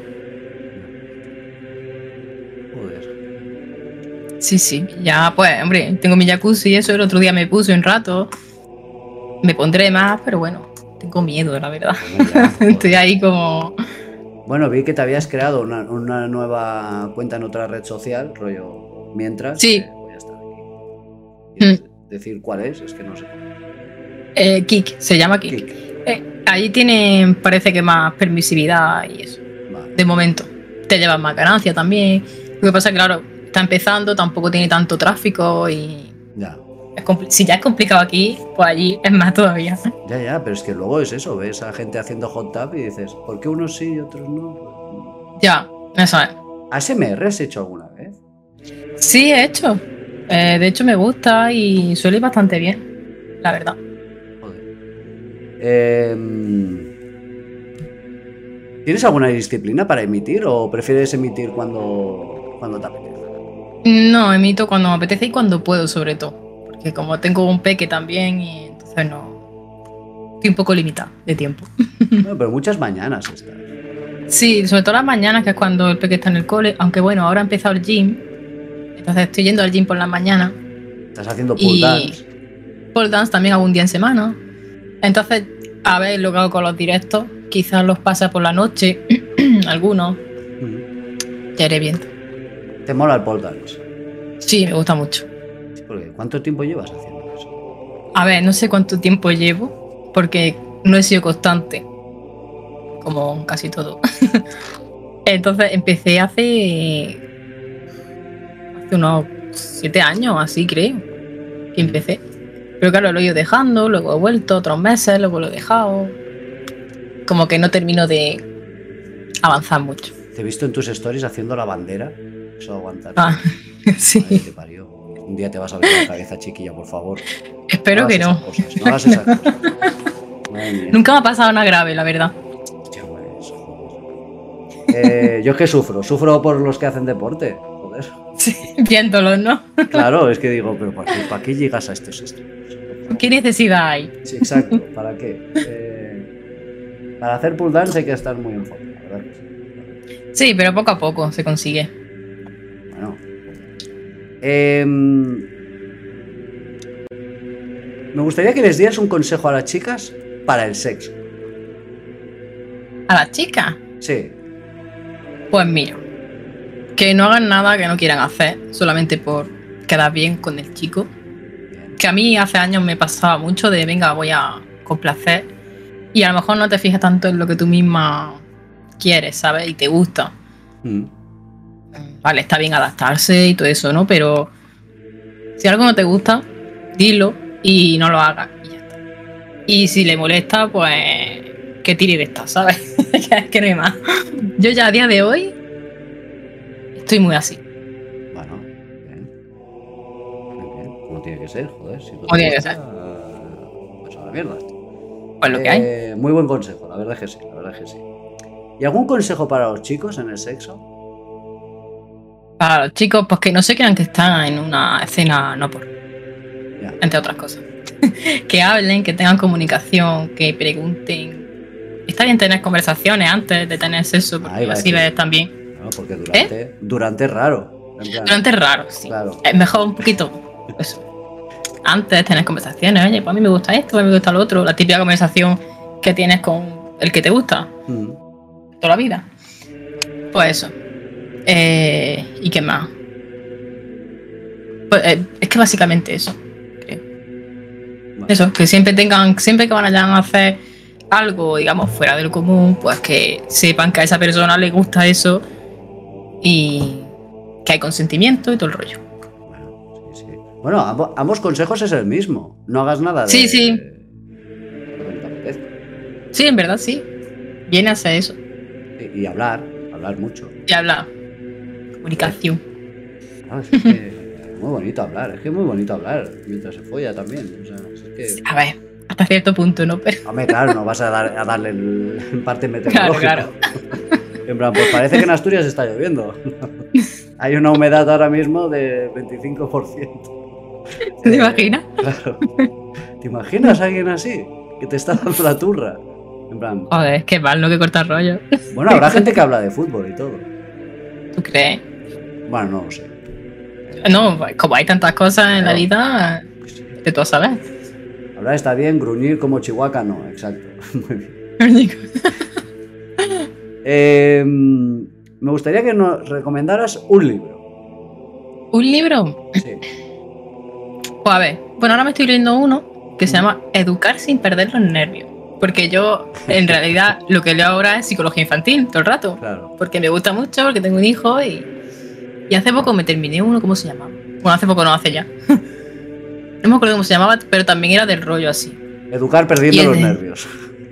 joder. Sí, sí. Ya, pues, hombre, tengo mi jacuzzi y eso. El otro día me puse un rato. Me pondré más, pero bueno, tengo miedo, la verdad. Bueno, ya, joder. Estoy ahí como... Bueno, vi que te habías creado una, una nueva cuenta en otra red social, rollo, mientras. Sí. eh, voy a estar aquí. ¿Quieres decir cuál es? Es que no sé. Eh, Kik, se llama Kik. Kik. Eh, ahí tiene, parece que más permisividad y eso. Vale. De momento. Te llevas más ganancia también. Lo que pasa es que, claro, está empezando, tampoco tiene tanto tráfico y... Ya, es compli- si ya es complicado aquí, pues allí es más todavía. ya, ya, pero es que luego es eso, ves a gente haciendo hot tub y dices, ¿por qué unos sí y otros no? Ya, eso es. ¿A S M R has hecho alguna vez? Sí, he hecho. Eh, de hecho, me gusta y suele ir bastante bien, la verdad. Joder. Eh, ¿Tienes alguna disciplina para emitir o prefieres emitir cuando, cuando te apetece? No, emito cuando me apetece y cuando puedo, sobre todo. Porque como tengo un peque también, y entonces no. Estoy un poco limitada de tiempo. Bueno, pero muchas mañanas estás. Sí, sobre todo las mañanas, que es cuando el peque está en el cole. Aunque bueno, ahora ha empezado el gym. Entonces estoy yendo al gym por las mañanas. Estás haciendo pull Y dance. pole dance también hago un día en semana. Entonces, a ver lo que hago con los directos. Quizás los pasa por la noche. Algunos. Mm. Ya iré viendo. ¿Te mola el pole dance? Sí, me gusta mucho. Sí, porque ¿cuánto tiempo llevas haciendo eso? A ver, no sé cuánto tiempo llevo, porque no he sido constante, como casi todo. Entonces empecé hace, hace unos siete años, así creo, que empecé. Pero claro, lo he ido dejando, luego he vuelto otros meses, luego lo he dejado. Como que no termino de avanzar mucho. Te he visto en tus stories haciendo la bandera. Eso aguantar. Ah, Madre sí, te parió. Un día te vas a ver la cabeza, chiquilla, por favor. espero No que hagas no. esas cosas, no hagas esas cosas. Madre mía. Nunca me ha pasado nada grave, la verdad. Hostia, pues, joder. Eh, yo es que sufro, sufro por los que hacen deporte. Joder. Sí, viéndolos, ¿no? Claro, es que digo, pero ¿para qué, para qué llegas a estos extremos? ¿Qué necesidad hay? Sí, exacto. ¿Para qué? Eh, para hacer pull dance hay que estar muy en forma, la verdad que sí. Sí, pero poco a poco se consigue. Bueno. Em, me gustaría que les dieras un consejo a las chicas para el sexo. ¿A las chicas? Sí. Pues mira, que no hagan nada que no quieran hacer, solamente por quedar bien con el chico. Bien. Que a mí hace años me pasaba mucho de, venga, voy a complacer. Y a lo mejor no te fijas tanto en lo que tú misma quieres, ¿sabes? Y te gusta. Mm. Vale, está bien adaptarse y todo eso, ¿no? Pero Si algo no te gusta, dilo y no lo hagas. Y ya está. Y si le molesta, pues que tire de esta, ¿sabes? Que no hay más. Yo ya a día de hoy estoy muy así. Bueno, bien. Bien, bien. Como tiene que ser, joder. Si no Como tiene que gusta, ser. pues a la mierda. Pues lo que Eh, hay. Muy buen consejo, la verdad es que sí, la verdad es que sí. ¿Y algún consejo para los chicos en el sexo? Para los chicos, pues que no se crean que están en una escena no por. Ya. Entre otras cosas. Que hablen, que tengan comunicación, que pregunten. Está bien tener conversaciones antes de tener sexo, porque Ah, iba a así decir. ves también. No, porque durante, durante es raro. En plan, Durante es raro, sí. Claro. Es mejor un poquito eso. Antes tener conversaciones, oye, pues a mí me gusta esto, a mí me gusta lo otro. La típica conversación que tienes con el que te gusta Mm. toda la vida. Pues eso. Eh, ¿Y qué más? Pues, eh, es que básicamente eso, creo. Bueno. Eso, que siempre tengan, siempre que vayan a hacer algo, digamos, fuera del común, pues que sepan que a esa persona le gusta eso y que hay consentimiento y todo el rollo. Bueno, sí, sí. Bueno, ambos, ambos consejos es el mismo. No hagas nada de... Sí, sí. de lo que te apetezca. Sí, en verdad sí. Viene a ser eso. Y, y hablar, hablar mucho. Y hablar. Comunicación. Ah, es que muy bonito hablar, es que es muy bonito hablar mientras se folla también. O sea, es que... A ver, hasta cierto punto, ¿no? Pero. Hombre, claro, no vas a, dar, a darle el, el parte Claro, meteorológico. claro. En plan, pues parece que en Asturias está lloviendo. Hay una humedad ahora mismo de veinticinco por ciento. ¿Te imaginas? Claro. ¿Te imaginas a alguien así? Que te está dando la turra. En plan, Joder, qué mal, no que cortar rollo. bueno, habrá gente que habla de fútbol y todo. ¿Tú crees? Bueno, no lo sé. No, como hay tantas cosas en la vida, Sí. que tú sabes. Hablar está bien, gruñir como chihuahua no, exacto. Muy bien. Eh, me gustaría que nos recomendaras un libro. ¿Un libro? Sí. Pues a ver, bueno, ahora me estoy leyendo uno que se llama Educar sin perder los nervios. Porque yo, en realidad, lo que leo ahora es psicología infantil, todo el rato. Claro. Porque me gusta mucho, porque tengo un hijo y, y hace poco me terminé uno, ¿cómo se llamaba? Bueno, hace poco no, hace ya. No me acuerdo cómo se llamaba, pero también era del rollo así. Educar perdiendo Y es los de- nervios.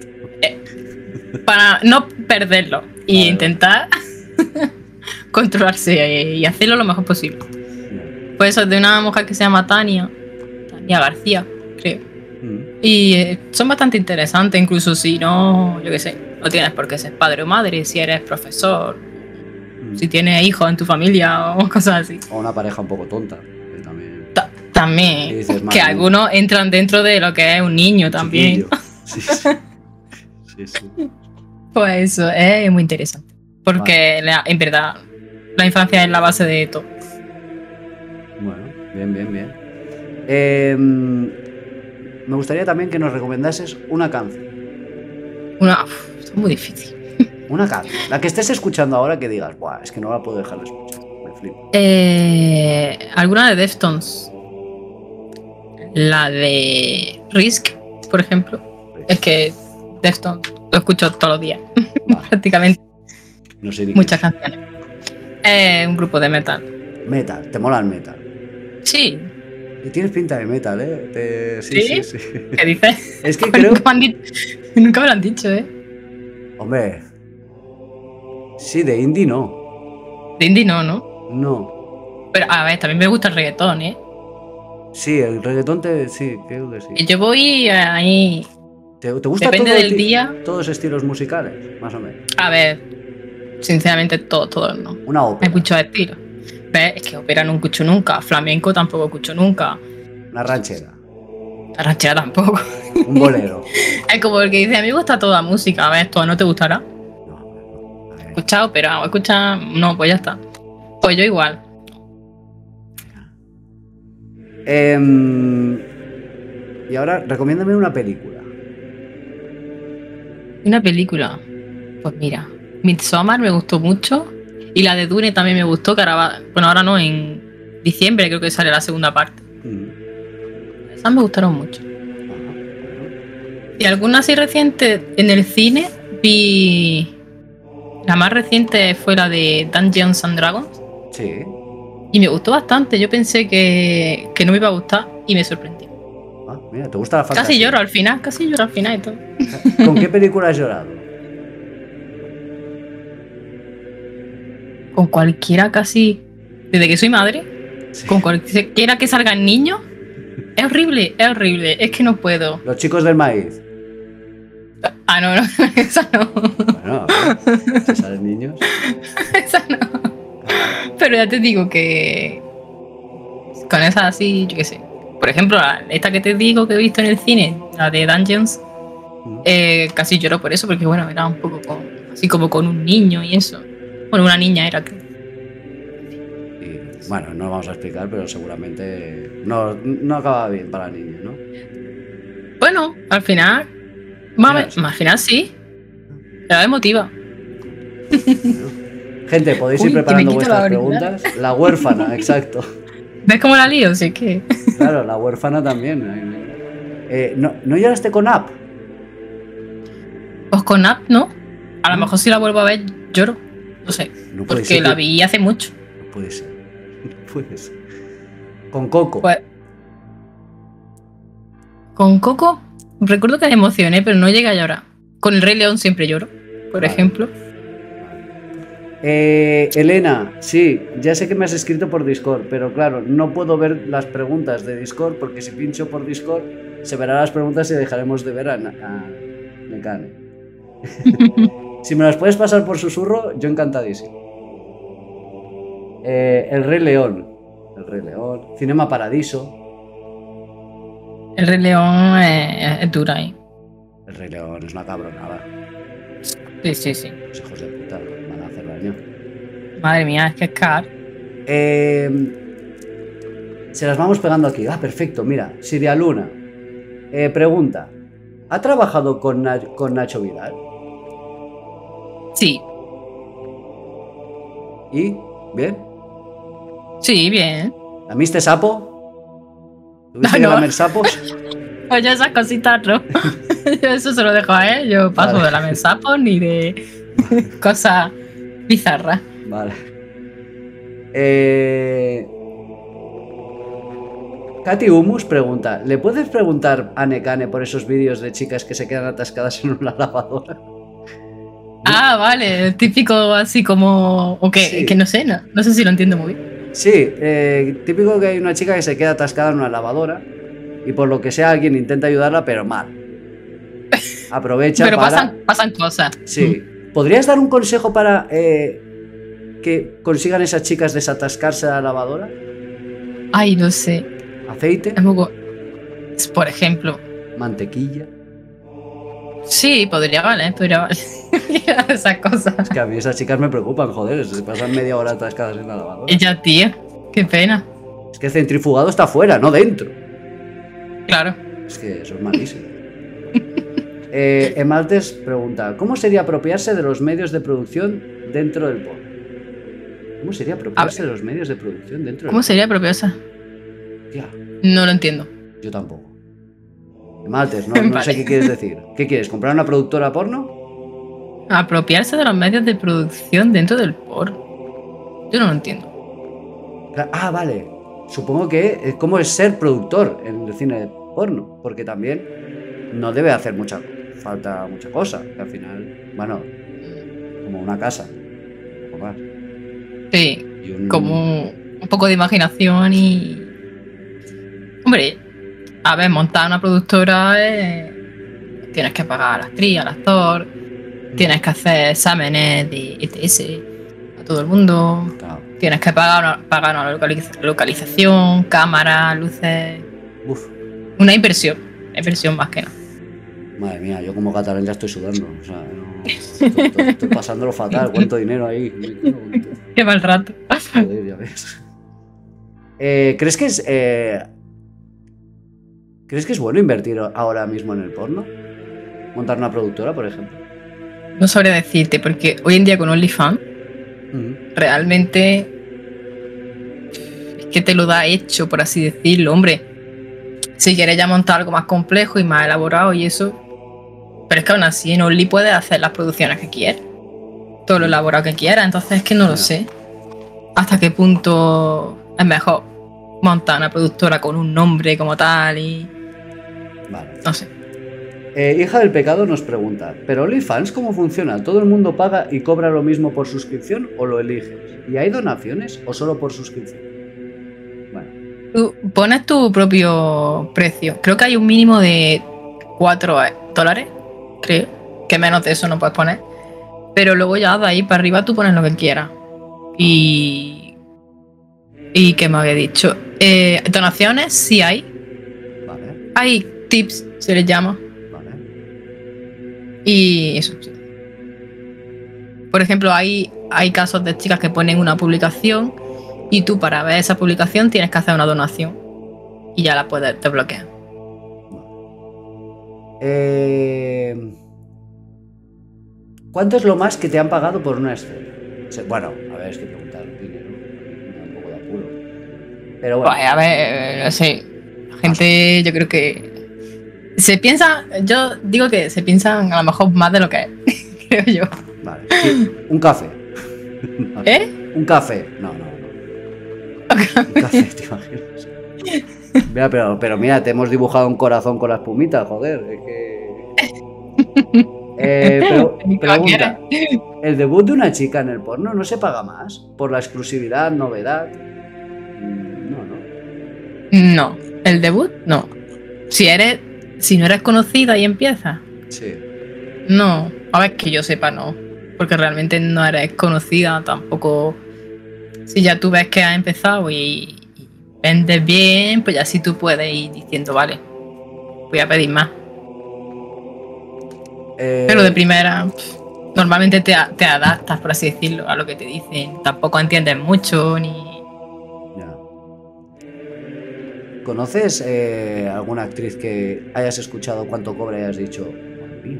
Para no perderlo y Vale, intentar controlarse y hacerlo lo mejor posible. Pues eso es de una mujer que se llama Tania, Tania García, creo. Mm. Y eh, son bastante interesantes, incluso si no, yo qué sé, no tienes por qué ser padre o madre, si eres profesor, Mm. si tienes hijos en tu familia o cosas así. O una pareja un poco tonta. Que también. Ta- también, ¿Qué dices, que madre? algunos entran dentro de lo que es un niño también. Chiquillo. Sí, sí. Sí, sí. Pues eso, es muy interesante. Porque la- en verdad, la infancia es la base de todo. Bueno, bien, bien, bien. Eh, me gustaría también que nos recomendases una canción. Una, uf, esto es muy difícil. Una canción. La que estés escuchando ahora que digas, buah, es que no la puedo dejar de escuchar. Me flipo. Eh, alguna de Deftones. La de Risk, por ejemplo. Es que Deftones lo escucho todos los días, Vale, prácticamente. no sé ni Muchas qué canciones. Es un grupo de metal. es. Metal, te mola el metal. Sí, Y tienes pinta de metal, ¿eh? Te- Sí, sí, ¿Sí? sí. ¿qué dices? Es que creo. Nunca me han dicho, nunca me lo han dicho, ¿eh? Hombre. Sí, de indie no. De indie no, ¿no? No. Pero a ver, también me gusta el reggaetón, ¿eh? Sí, el reggaetón te. Sí, creo que sí. Yo voy ahí. ¿Te, te gusta Depende todo del ti- día. todos estilos musicales? Más o menos. A ver, sinceramente, todo, todo no. Una Hay ópera. muchos estilos. ¿Ves? Es que ópera no escucho nunca. Flamenco tampoco escucho nunca. Una ranchera. La ranchera tampoco. Un bolero. Es como el que dice, a mí me gusta toda música. A ver, esto no te gustará. No, no. A ver. Escucha ópera o escucha. No, pues ya está. Pues yo igual. Em, y ahora, recomiéndame una película. Una película. Pues mira, Midsommar me gustó mucho. Y la de Dune también me gustó. Que ahora va, bueno, ahora no, en diciembre creo que sale la segunda parte. Mm. Esas me gustaron mucho. Ajá, bueno. Y alguna así reciente en el cine vi. La más reciente fue la de Dungeons and Dragons. Sí. Y me gustó bastante. Yo pensé que, que no me iba a gustar y me sorprendió. Ah, mira, ¿te gusta la fantasía? Casi lloro al final, casi lloro al final y todo. ¿Con qué película has llorado? Con cualquiera casi. Desde que soy madre, Sí. con cualquiera que salgan niños. Es horrible, es horrible. Es que no puedo. Los chicos del maíz. Ah, no, no, esa no. Bueno, a ver, si salen niños. Esa no. Pero ya te digo que. Con esa así, yo qué sé. Por ejemplo, esta que te digo que he visto en el cine, la de Dungeons, eh, casi lloro por eso, porque bueno, era un poco con, así como con un niño y eso. Bueno, una niña era. Y, bueno, no lo vamos a explicar, pero seguramente no, no acaba bien para niños, ¿no? Bueno, al final. Más, Mira, al final sí. Era emotiva. gente, podéis Uy, ir que me preparando quito vuestras la auricular. preguntas. La huérfana, exacto. ¿Ves cómo la lío? Sí que. Claro, la huérfana también. Eh, ¿no, ¿No lloraste con App? Pues con App, ¿no? A lo mejor si la vuelvo a ver, lloro. No sé. No puede Porque ser la que- vi hace mucho. No puede ser. No puede ser. Con Coco. Pues. Con Coco, recuerdo que me emocioné, pero no llegué a llorar. Con el Rey León siempre lloro, por Vale. ejemplo. Eh, Elena, sí, ya sé que me has escrito por Discord, pero claro, no puedo ver las preguntas de Discord porque si pincho por Discord se verán las preguntas y dejaremos de ver a, a Nekane. Si me las puedes pasar por susurro, yo encantadísimo. Eh, el Rey León. El Rey León. Cinema Paradiso. El Rey León es, es dura ahí. El Rey León es una cabronada. Sí, sí, sí. Los hijos de puta van a hacer daño. Madre mía, es que es car. Eh, se las vamos pegando aquí. Ah, perfecto. Mira, Siria Luna. Eh, pregunta. ¿Ha trabajado con, Na- con Nacho Vidal? Sí, ¿Y? ¿Bien? sí, bien. ¿Lamiste sapo? ¿Tuviste Ah, que no. lamer sapos? Oye, esas cositas no. Yo eso se lo dejo a él. Yo paso Vale. de la sapos ni de cosas bizarras. Vale. Eh... Katy Humus pregunta: ¿le puedes preguntar a Nekane por esos vídeos de chicas que se quedan atascadas en una lavadora? Ah, vale, el típico así como. O que, Sí. que no sé, no, no sé si lo entiendo muy bien. Sí, eh, típico que hay una chica que se queda atascada en una lavadora y por lo que sea alguien intenta ayudarla, pero mal. Aprovecha Pero para... pasan, pasan cosas. Sí. ¿Podrías dar un consejo para eh, que consigan esas chicas desatascarse de la lavadora? Ay, no sé. ¿Aceite? Es un poco- Por ejemplo. ¿Mantequilla? Sí, podría valer, podría valer. Esas cosas. Es que a mí esas chicas me preocupan, joder, se pasan media hora atascadas en la lavadora. Ella, tía. Qué pena. Es que el centrifugado está fuera, no dentro. Claro. Es que eso es malísimo. eh, Emaltes pregunta: ¿cómo sería apropiarse de los medios de producción dentro del porno? ¿Cómo sería apropiarse de los medios de producción dentro ¿Cómo del sería propiosa? porno? Tía, No lo entiendo. yo tampoco. Emaltes, no, no Vale. sé qué quieres decir. ¿Qué quieres? ¿Comprar una productora porno? Apropiarse de los medios de producción dentro del porno. Yo no lo entiendo. Ah, vale. Supongo que eh, cómo es ser productor en el cine de porno, porque también no debe hacer mucha falta mucha cosa, que al final, bueno, como una casa, un poco más. Sí, Y un- como un poco de imaginación y. Hombre, a ver, montar una productora es. Tienes que pagar a la actriz, al actor, tienes que hacer exámenes de E T S a todo el mundo, Claro. tienes que pagar una, pagar una localiz- localización, cámara, luces. Uf, Una inversión, inversión más que nada. madre mía, yo como catalán ya estoy sudando. O sea, no- estoy, estoy- estoy pasándolo fatal. ¿Cuánto dinero ahí? Qué mal rato. Joder, ya ves. Eh, ¿Crees que es eh, ¿Crees que es bueno invertir ahora mismo en el porno? ¿Montar una productora, por ejemplo? No sabría decirte, porque hoy en día con OnlyFans Mm. realmente es que te lo da hecho, por así decirlo. Hombre, si quieres ya montar algo más complejo y más elaborado y eso, pero es que aún así en Only puedes hacer las producciones que quieras, todo lo elaborado que quieras, entonces es que no lo Ya. sé hasta qué punto es mejor montar una productora con un nombre como tal y... Vale. No sé. Eh, Hija del Pecado nos pregunta, ¿pero OnlyFans cómo funciona? ¿Todo el mundo paga y cobra lo mismo por suscripción o lo eliges? ¿Y hay donaciones o solo por suscripción? Bueno. Tú pones tu propio precio. Creo que hay un mínimo de cuatro dólares, creo. Que menos de eso no puedes poner. Pero luego ya de ahí para arriba tú pones lo que quieras. Y... ¿Y qué me había dicho? Eh, donaciones sí hay. Vale. Hay tips, se les llama. Vale. Y eso. Por ejemplo, hay, hay casos de chicas que ponen una publicación y tú para ver esa publicación tienes que hacer una donación. Y ya la puedes desbloquear. Eh... ¿Cuánto es lo más que te han pagado por una escena? Bueno, a ver, es que preguntar dinero me da un poco de apuro. Pero bueno. Pues, a ver, no sé. La gente, yo creo que se piensa, yo digo que se piensan a lo mejor más de lo que es, creo yo. Vale. Sí, un café. ¿Eh? Un café. No, no, no. Un café, ¿te imaginas? Mira, pero, pero mira, te hemos dibujado un corazón con la espumita, joder. Es que... Eh, pero, pregunta, ¿el debut de una chica en el porno no se paga más? ¿Por la exclusividad, novedad? No, no. No, el debut no. Si eres, si no eres conocida y empiezas. Sí. No, a ver, que yo sepa no. Porque realmente no eres conocida tampoco. Si ya tú ves que has empezado y, y vendes bien, pues ya sí tú puedes ir diciendo, vale, voy a pedir más. Eh... Pero de primera, normalmente te, te adaptas, por así decirlo, a lo que te dicen. Tampoco entiendes mucho ni... Ya. ¿Conoces eh, alguna actriz que hayas escuchado cuánto cobra y hayas dicho, madre mía?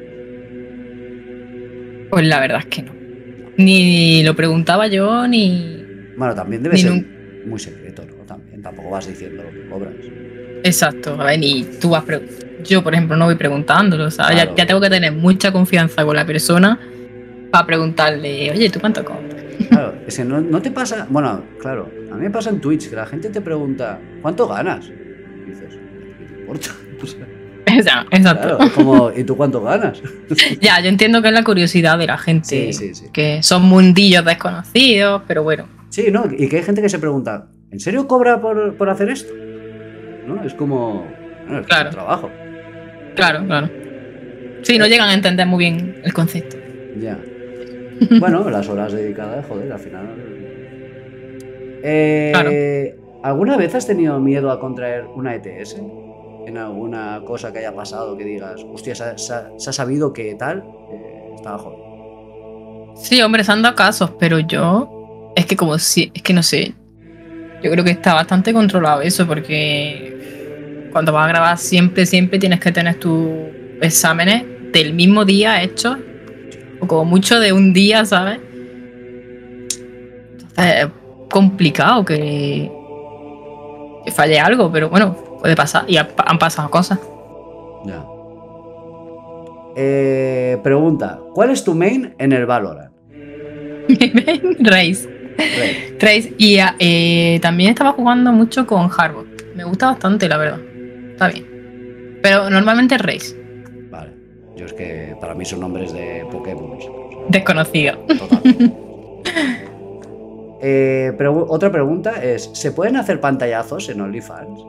Pues la verdad es que no. Ni lo preguntaba yo, ni... Bueno, también debe ni ser nun- muy secreto, ¿no? También, tampoco vas diciendo lo que cobras. Exacto, a ver, ni tú vas... Pre- yo, por ejemplo, no voy preguntándolo, ¿sabes? Claro. Ya, ya tengo que tener mucha confianza con la persona para preguntarle, oye, ¿tú cuánto cobras? Claro, es que no, no te pasa... Bueno, claro, a mí me pasa en Twitch que la gente te pregunta, ¿cuánto ganas? Y dices, ¿qué te importa? O sea, Esa- Exacto. claro, es como, ¿y tú cuánto ganas? Ya, yo entiendo que es la curiosidad de la gente, Sí, sí, sí. que son mundillos desconocidos, pero bueno. Sí, ¿no? Y que hay gente que se pregunta, ¿en serio cobra por, por hacer esto? ¿No? Es como... Bueno, es Claro. un trabajo. Claro, claro. Sí, no llegan a entender muy bien el concepto. Ya. Bueno, las horas dedicadas, joder, al final... Eh, Claro. ¿Alguna vez has tenido miedo a contraer una E T S? ¿En alguna cosa que haya pasado que digas, hostia, se ha, se ha- se ha sabido que tal? Eh, estaba jodido. Sí, hombre, se han dado casos, pero yo es que como si, es que no sé. Yo creo que está bastante controlado eso, porque cuando vas a grabar siempre, siempre tienes que tener tus exámenes del mismo día hechos, o como mucho de un día, ¿sabes? Entonces es complicado que, que falle algo, pero bueno, puede pasar, y ha- han pasado cosas. Ya. Eh, pregunta, ¿cuál es tu main en el Valorant? Race. Rey. Trace, y eh, también estaba jugando mucho con Harbor. Me gusta bastante, la verdad. Está bien. Pero normalmente Race. Vale. Yo es que para mí son nombres de Pokémon. o sea, Desconocido. Total. Eh, pregu- otra pregunta es, ¿se pueden hacer pantallazos en OnlyFans?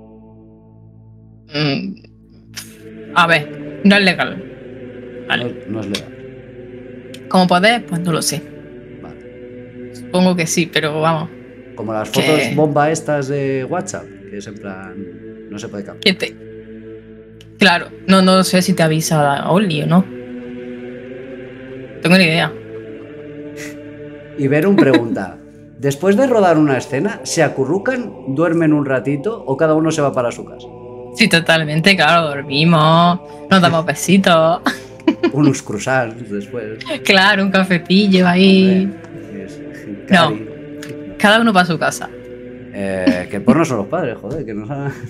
Mm, a ver, no es legal. Vale. No, no es legal. ¿Cómo podés? Pues no lo sé. Vale. Supongo que sí, pero vamos. Como las ¿Qué? fotos bomba estas de WhatsApp, que es en plan, no se puede cambiar. ¿Quién te- Claro, no, no sé si te avisa Oli o no. Tengo ni idea. Y Verum pregunta, después de rodar una escena, ¿se acurrucan, duermen un ratito o cada uno se va para su casa? Sí, totalmente, claro, dormimos, nos damos besitos. Unos croissants después. Claro, un cafetillo ahí. Hombre, es- No. cari. Cada uno para su casa. Eh, que el porno son los padres, joder, que nos hagan...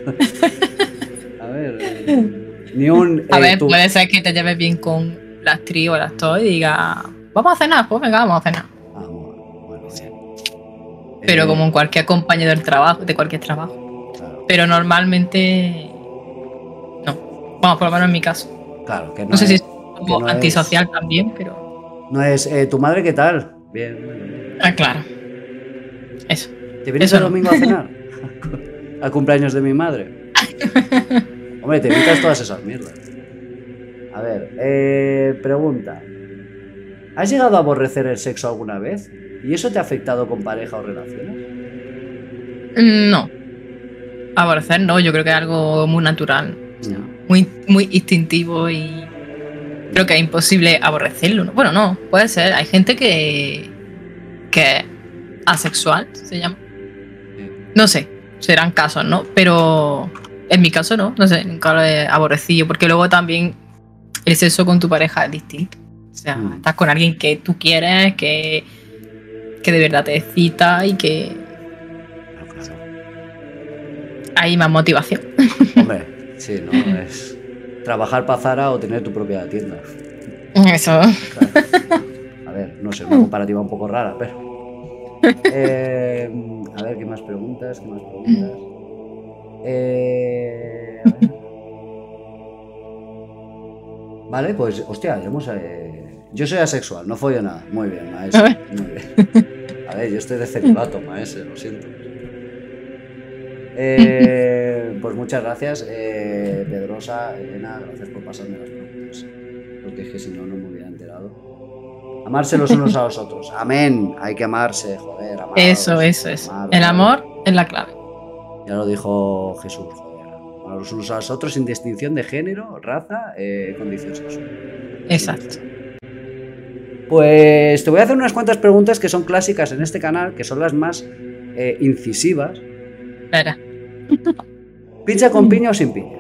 A ver... eh, ni un... A eh, ver, tú- puede ser que te lleves bien con la actriz o el actor y diga, vamos a cenar, pues venga, vamos a cenar. Ah, bueno, bueno, bien. Pero Eh, como en cualquier compañero del trabajo, de cualquier trabajo. Claro, Pero normalmente no. Vamos, por lo menos en mi caso. claro, que no, No sé si es, es que como no antisocial es, también, pero. no es eh, ¿tu madre qué tal? Bien, bien. Ah, claro. Eso. ¿Te vienes Eso el no. domingo a cenar? Al cumpleaños de mi madre. Hombre, te evitas todas esas mierdas. A ver, eh, pregunta. ¿Has llegado a aborrecer el sexo alguna vez? ¿Y eso te ha afectado con pareja o relaciones? No. Aborrecer no, yo creo que es algo muy natural. O sea, muy, muy instintivo y creo que es imposible aborrecerlo, ¿no? Bueno, no, puede ser. Hay gente que. que es asexual, se llama. No sé, serán casos, ¿no? Pero en mi caso no, no sé, nunca lo he aborrecido, porque luego también el sexo con tu pareja es distinto. O sea, Mm. estás con alguien que tú quieres, que, que de verdad te excita y que Claro, claro. hay más motivación. Hombre, sí, ¿no? Es trabajar para Zara o tener tu propia tienda. Eso. Claro. A ver, no sé, una comparativa un poco rara, pero... Eh, a ver, ¿qué más preguntas? ¿Qué más preguntas? Eh, a ver. Vale, pues, hostia, ya hemos... eh, Yo soy asexual, no follo nada. Muy bien, maese. A ver. Muy bien. A ver, yo estoy de celibato, maese, lo siento. Eh, pues muchas gracias, eh, Pedrosa, Elena, gracias por pasarme las preguntas. Porque es que si no, no me hubiera enterado. Amarse los unos a los otros. Amén. Hay que amarse, joder, amarlos, Eso, eso, eso. amar, El amar. amor es la clave. Ya lo dijo Jesús, joder. A los unos a los otros sin distinción de género, raza, eh, condición sexual. Exacto. Pues te voy a hacer unas cuantas preguntas que son clásicas en este canal, que son las más eh, incisivas. Espera. ¿Pizza con piña o sin piña?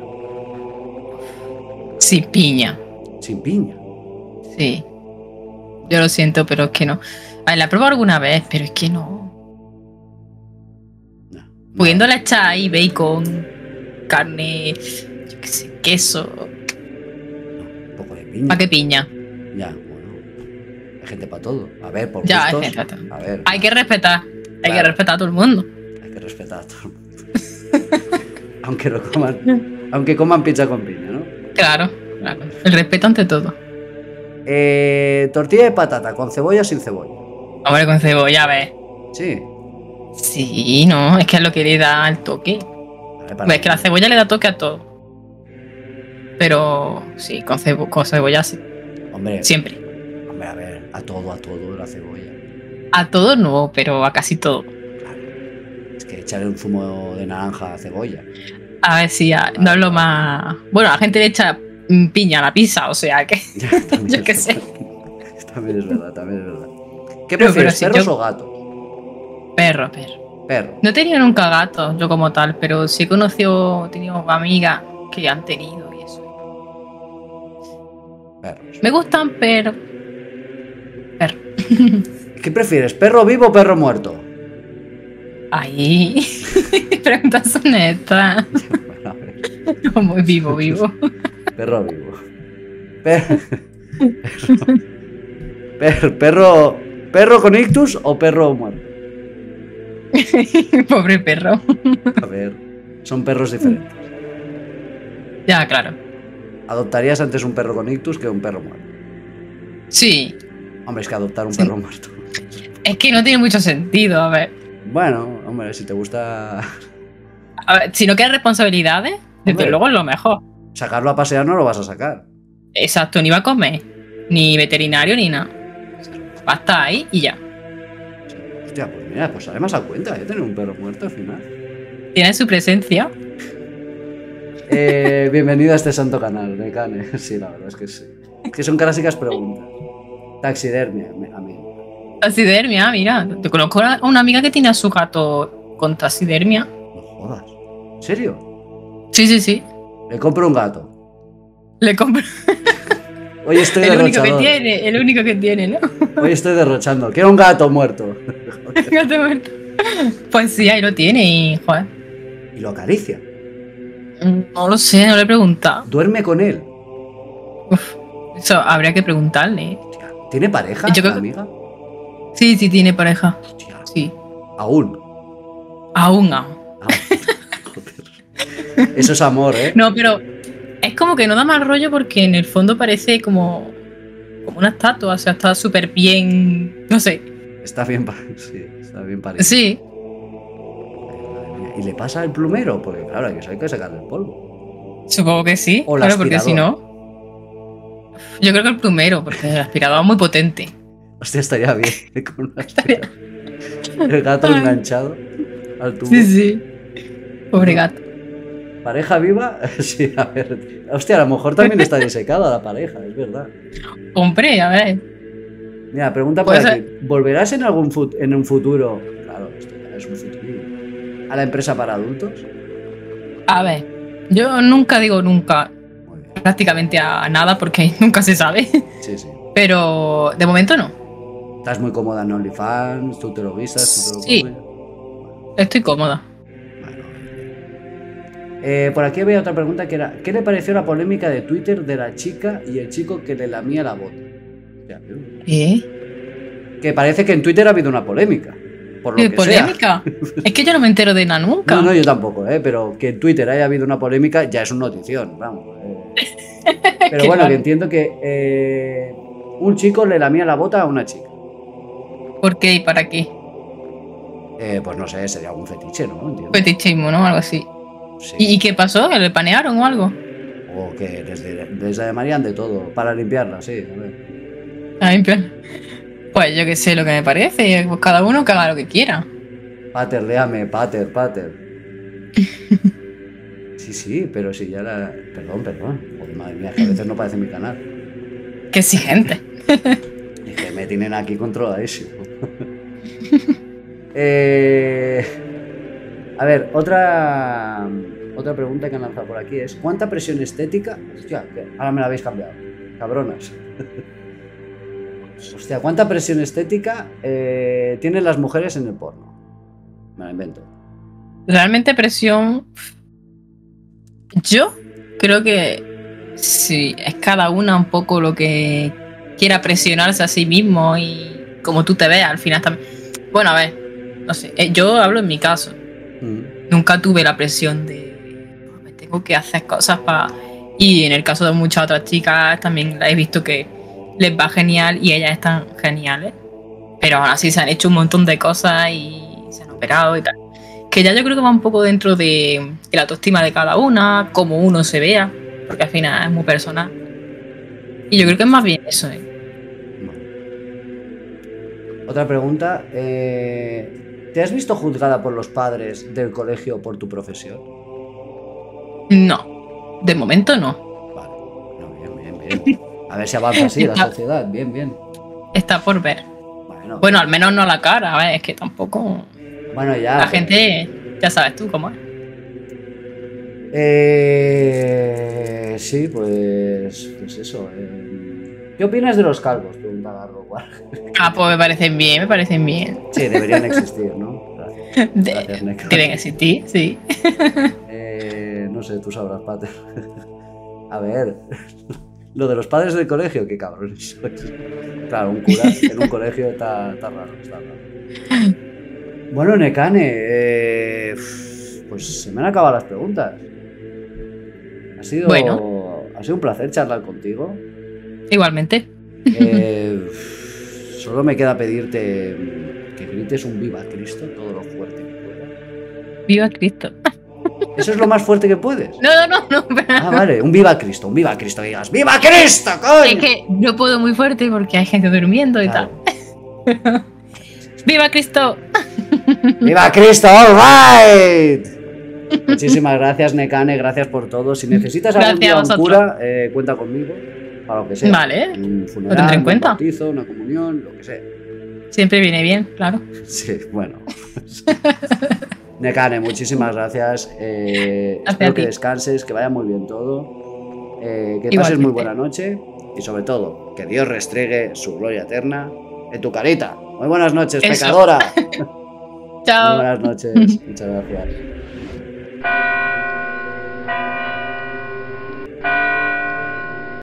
Sí, piña. Sin piña. Sí. Yo lo siento, pero es que no. A ver, la he probado alguna vez, pero es que no. No, no. Pudiéndole echar ahí bacon, carne, yo qué sé, queso. No, un poco de piña. ¿Para qué piña? Ya, bueno. Hay gente para todo. A ver, por Ya, hay gustos. gente para todo. A ver, Hay que respetar. Hay Claro. que respetar a todo el mundo. hay que respetar a todo el mundo. Aunque no coman, aunque coman pizza con piña, ¿no? Claro, claro. El respeto ante todo. Eh, tortilla de patata, ¿con cebolla o sin cebolla? Hombre, con cebolla, a ver. Sí. Sí, no, es que es lo que le da el toque. Vale, para Pues es que la cebolla le da toque a todo. Pero sí, con, cebo- con cebolla sí. Hombre, Siempre. hombre, a ver, a todo, a todo la cebolla. A todo no, pero a casi todo. Claro. Es que echarle un zumo de naranja a cebolla. A ver si a- no es lo más. Bueno, la gente le echa mm, piña a la pizza, o sea que. Ya, también Yo es qué sé. verdad. También es verdad, también es verdad. ¿Qué Pero- prefieres, pero si perros yo- o gatos? Perro, perro. Perro. No he tenido nunca gatos, yo como tal, pero sí he conocido, he tenido amigas que han tenido y eso. Perros. Me gustan, pero. Perro. ¿Qué prefieres, perro vivo o perro muerto? Ahí. Preguntas honestas. Bueno, a ver, No, muy vivo, vivo. perro vivo. Per- per- perro, perro con ictus o perro muerto. Pobre perro. A ver, son perros diferentes. Ya, claro. ¿Adoptarías antes un perro con ictus que un perro muerto? Sí. Hombre, es que adoptar un Sí. perro muerto. Es que no tiene mucho sentido, a ver. Bueno, hombre, si te gusta A ver, si no quieres responsabilidades, desde Hombre. luego es lo mejor. sacarlo a pasear, no lo vas a sacar. Exacto, ni va a comer, ni veterinario, ni nada. Va a estar ahí y ya. Hostia, pues mira, pues sale más a cuenta, ¿eh? Tener un perro muerto al final. Tiene su presencia. Eh, bienvenido a este santo canal de Cane. Sí, la verdad es que sí. Es que son clásicas preguntas. Taxidermia, me- a mí. Taxidermia, mira. Te conozco a una amiga que tiene a su gato con taxidermia. No jodas. ¿En serio? Sí, sí, sí. Le compro un gato. Le compro. Hoy estoy El único que derrochador. tiene, el único que tiene, ¿no? Hoy estoy derrochando. Quiero un gato muerto. Gato muerto. Pues sí, ahí lo tiene y, joder. Y lo acaricia. No lo sé, no le he preguntado. Duerme con él. Uf, eso habría que preguntarle. ¿eh? Hostia, ¿tiene pareja, Yo creo la que- amiga? Sí, sí, tiene pareja. Hostia. Sí. Aún. Aún, aún. Ah, joder. Eso es amor, ¿eh? No, pero es como que no da mal rollo porque en el fondo parece como, como una estatua, o sea, está súper bien, no sé. Está bien, sí, está bien parecido. Sí. ¿Y le pasa al plumero? Porque claro, hay que, hay que sacarle el polvo. Supongo que sí, O el claro, porque si aspirador. no... Yo creo que el plumero, porque el aspirador es muy potente. Hostia, estaría bien con un aspirador. El gato Ay. enganchado al tubo. Sí, sí. Pobre gato. ¿Pareja viva? Sí, a ver. Hostia, a lo mejor también está disecada la pareja, es verdad. Hombre, a ver. Mira, pregunta por Puede aquí. ser. ¿Volverás en algún fut- en un futuro? Claro, esto ya es un futuro. ¿A la empresa para adultos? A ver. Yo nunca digo nunca Muy bien. prácticamente a nada porque nunca se sabe. Sí, sí. Pero de momento no. ¿Estás muy cómoda en OnlyFans? ¿Tú te lo guisas? ¿Tú te lo Sí. comes? Estoy cómoda. Bueno. Eh, por aquí había otra pregunta que era: ¿qué le pareció la polémica de Twitter de la chica y el chico que le lamía la bota? Hostia, tío. ¿Eh? Que parece que en Twitter ha habido una polémica. Por lo ¿Qué que polémica? Es que yo no me entero de nada nunca. sea. No, no, yo tampoco, ¿eh? Pero que en Twitter haya habido una polémica ya es una notición, vamos. eh. Pero Qué bueno, raro. que entiendo que eh, un chico le lamía la bota a una chica. ¿Por qué y para qué? Eh, pues no sé, sería algún fetiche, ¿no? Entiendo. Fetichismo, ¿no? Algo así. Sí. ¿Y, y qué pasó? ¿Le panearon o algo? O que les, de- les llamarían de todo para limpiarla, sí. A ver. Ah, en plan, pues yo qué sé lo que me parece. Pues cada uno que haga lo que quiera. Pater, léame, pater, pater. Sí, sí, pero si ya la... Perdón, perdón. Joder, madre mía, que a veces no parece mi canal. Qué exigente. Es que me tienen aquí controladísimo. eh... A ver, otra... Otra pregunta que han lanzado por aquí es: ¿cuánta presión estética? Hostia, que ahora me la habéis cambiado. Cabronas. Hostia, ¿cuánta presión estética eh, tienen las mujeres en el porno? Me la invento. Realmente presión. Yo creo que sí, es cada una un poco lo que quiera presionarse a sí mismo y como tú te veas al final también. Bueno, a ver, no sé, eh, yo hablo en mi caso. Mm. Nunca tuve la presión de "Oh, me tengo que hacer cosas para". Y en el caso de muchas otras chicas también la he visto que les va genial y ellas están geniales. Pero aún así se han hecho un montón de cosas y se han operado y tal. Que ya yo creo que va un poco dentro de la autoestima de cada una, cómo uno se vea, porque al final es muy personal. Y yo creo que es más bien eso, ¿eh? Otra pregunta. eh, ¿Te has visto juzgada por los padres del colegio por tu profesión? No, de momento no. Vale. No, bien, bien, bien. A ver si avanza así la Está- sociedad. Bien, bien. Está por ver. Bueno, Bueno, al menos no la cara, a ver, es que tampoco... bueno ya. La gente, ya sabes tú cómo es. Eh, sí, pues, pues eso. eh. ¿Qué opinas de los calvos? Pregunta Garro. Ah, pues me parecen bien, me parecen bien. Sí, deberían existir, ¿no? Gracias. De- Gracias, Neca. Deben existir, sí. Eh, no sé, tú sabrás, Pater. A ver, lo de los padres del colegio, qué cabrones sois. Claro, un cura en un colegio está, está raro, está raro. Bueno, Nekane, eh, pues se me han acabado las preguntas. Ha sido, Bueno. ha sido un placer charlar contigo. Igualmente. Eh, solo me queda pedirte que grites un viva Cristo todo lo fuerte que puedas. Viva Cristo. ¿Eso es lo más fuerte que puedes? No, no, no, no. Ah, vale, un viva Cristo, un viva Cristo, que digas ¡viva Cristo, coño! Es que no puedo muy fuerte porque hay gente durmiendo y Claro. tal. ¡Viva Cristo! ¡Viva Cristo, all right! Muchísimas gracias, Nekane, gracias por todo. Si necesitas algún Gracias día a un vosotros. cura, eh, cuenta conmigo, para lo que sea. Vale, Un lo funeral, tendré en un cuenta. bautizo, una comunión, lo que sea. Siempre viene bien, claro. Sí, bueno. Nekane, muchísimas gracias. Eh, Gracias espero a que ti. descanses, que vaya muy bien todo. Eh, que pases Igualmente. muy buena noche. Y sobre todo, que Dios restregue su gloria eterna en tu carita. Muy buenas noches, Eso. pecadora. Muy Chao. buenas noches. Muchas gracias.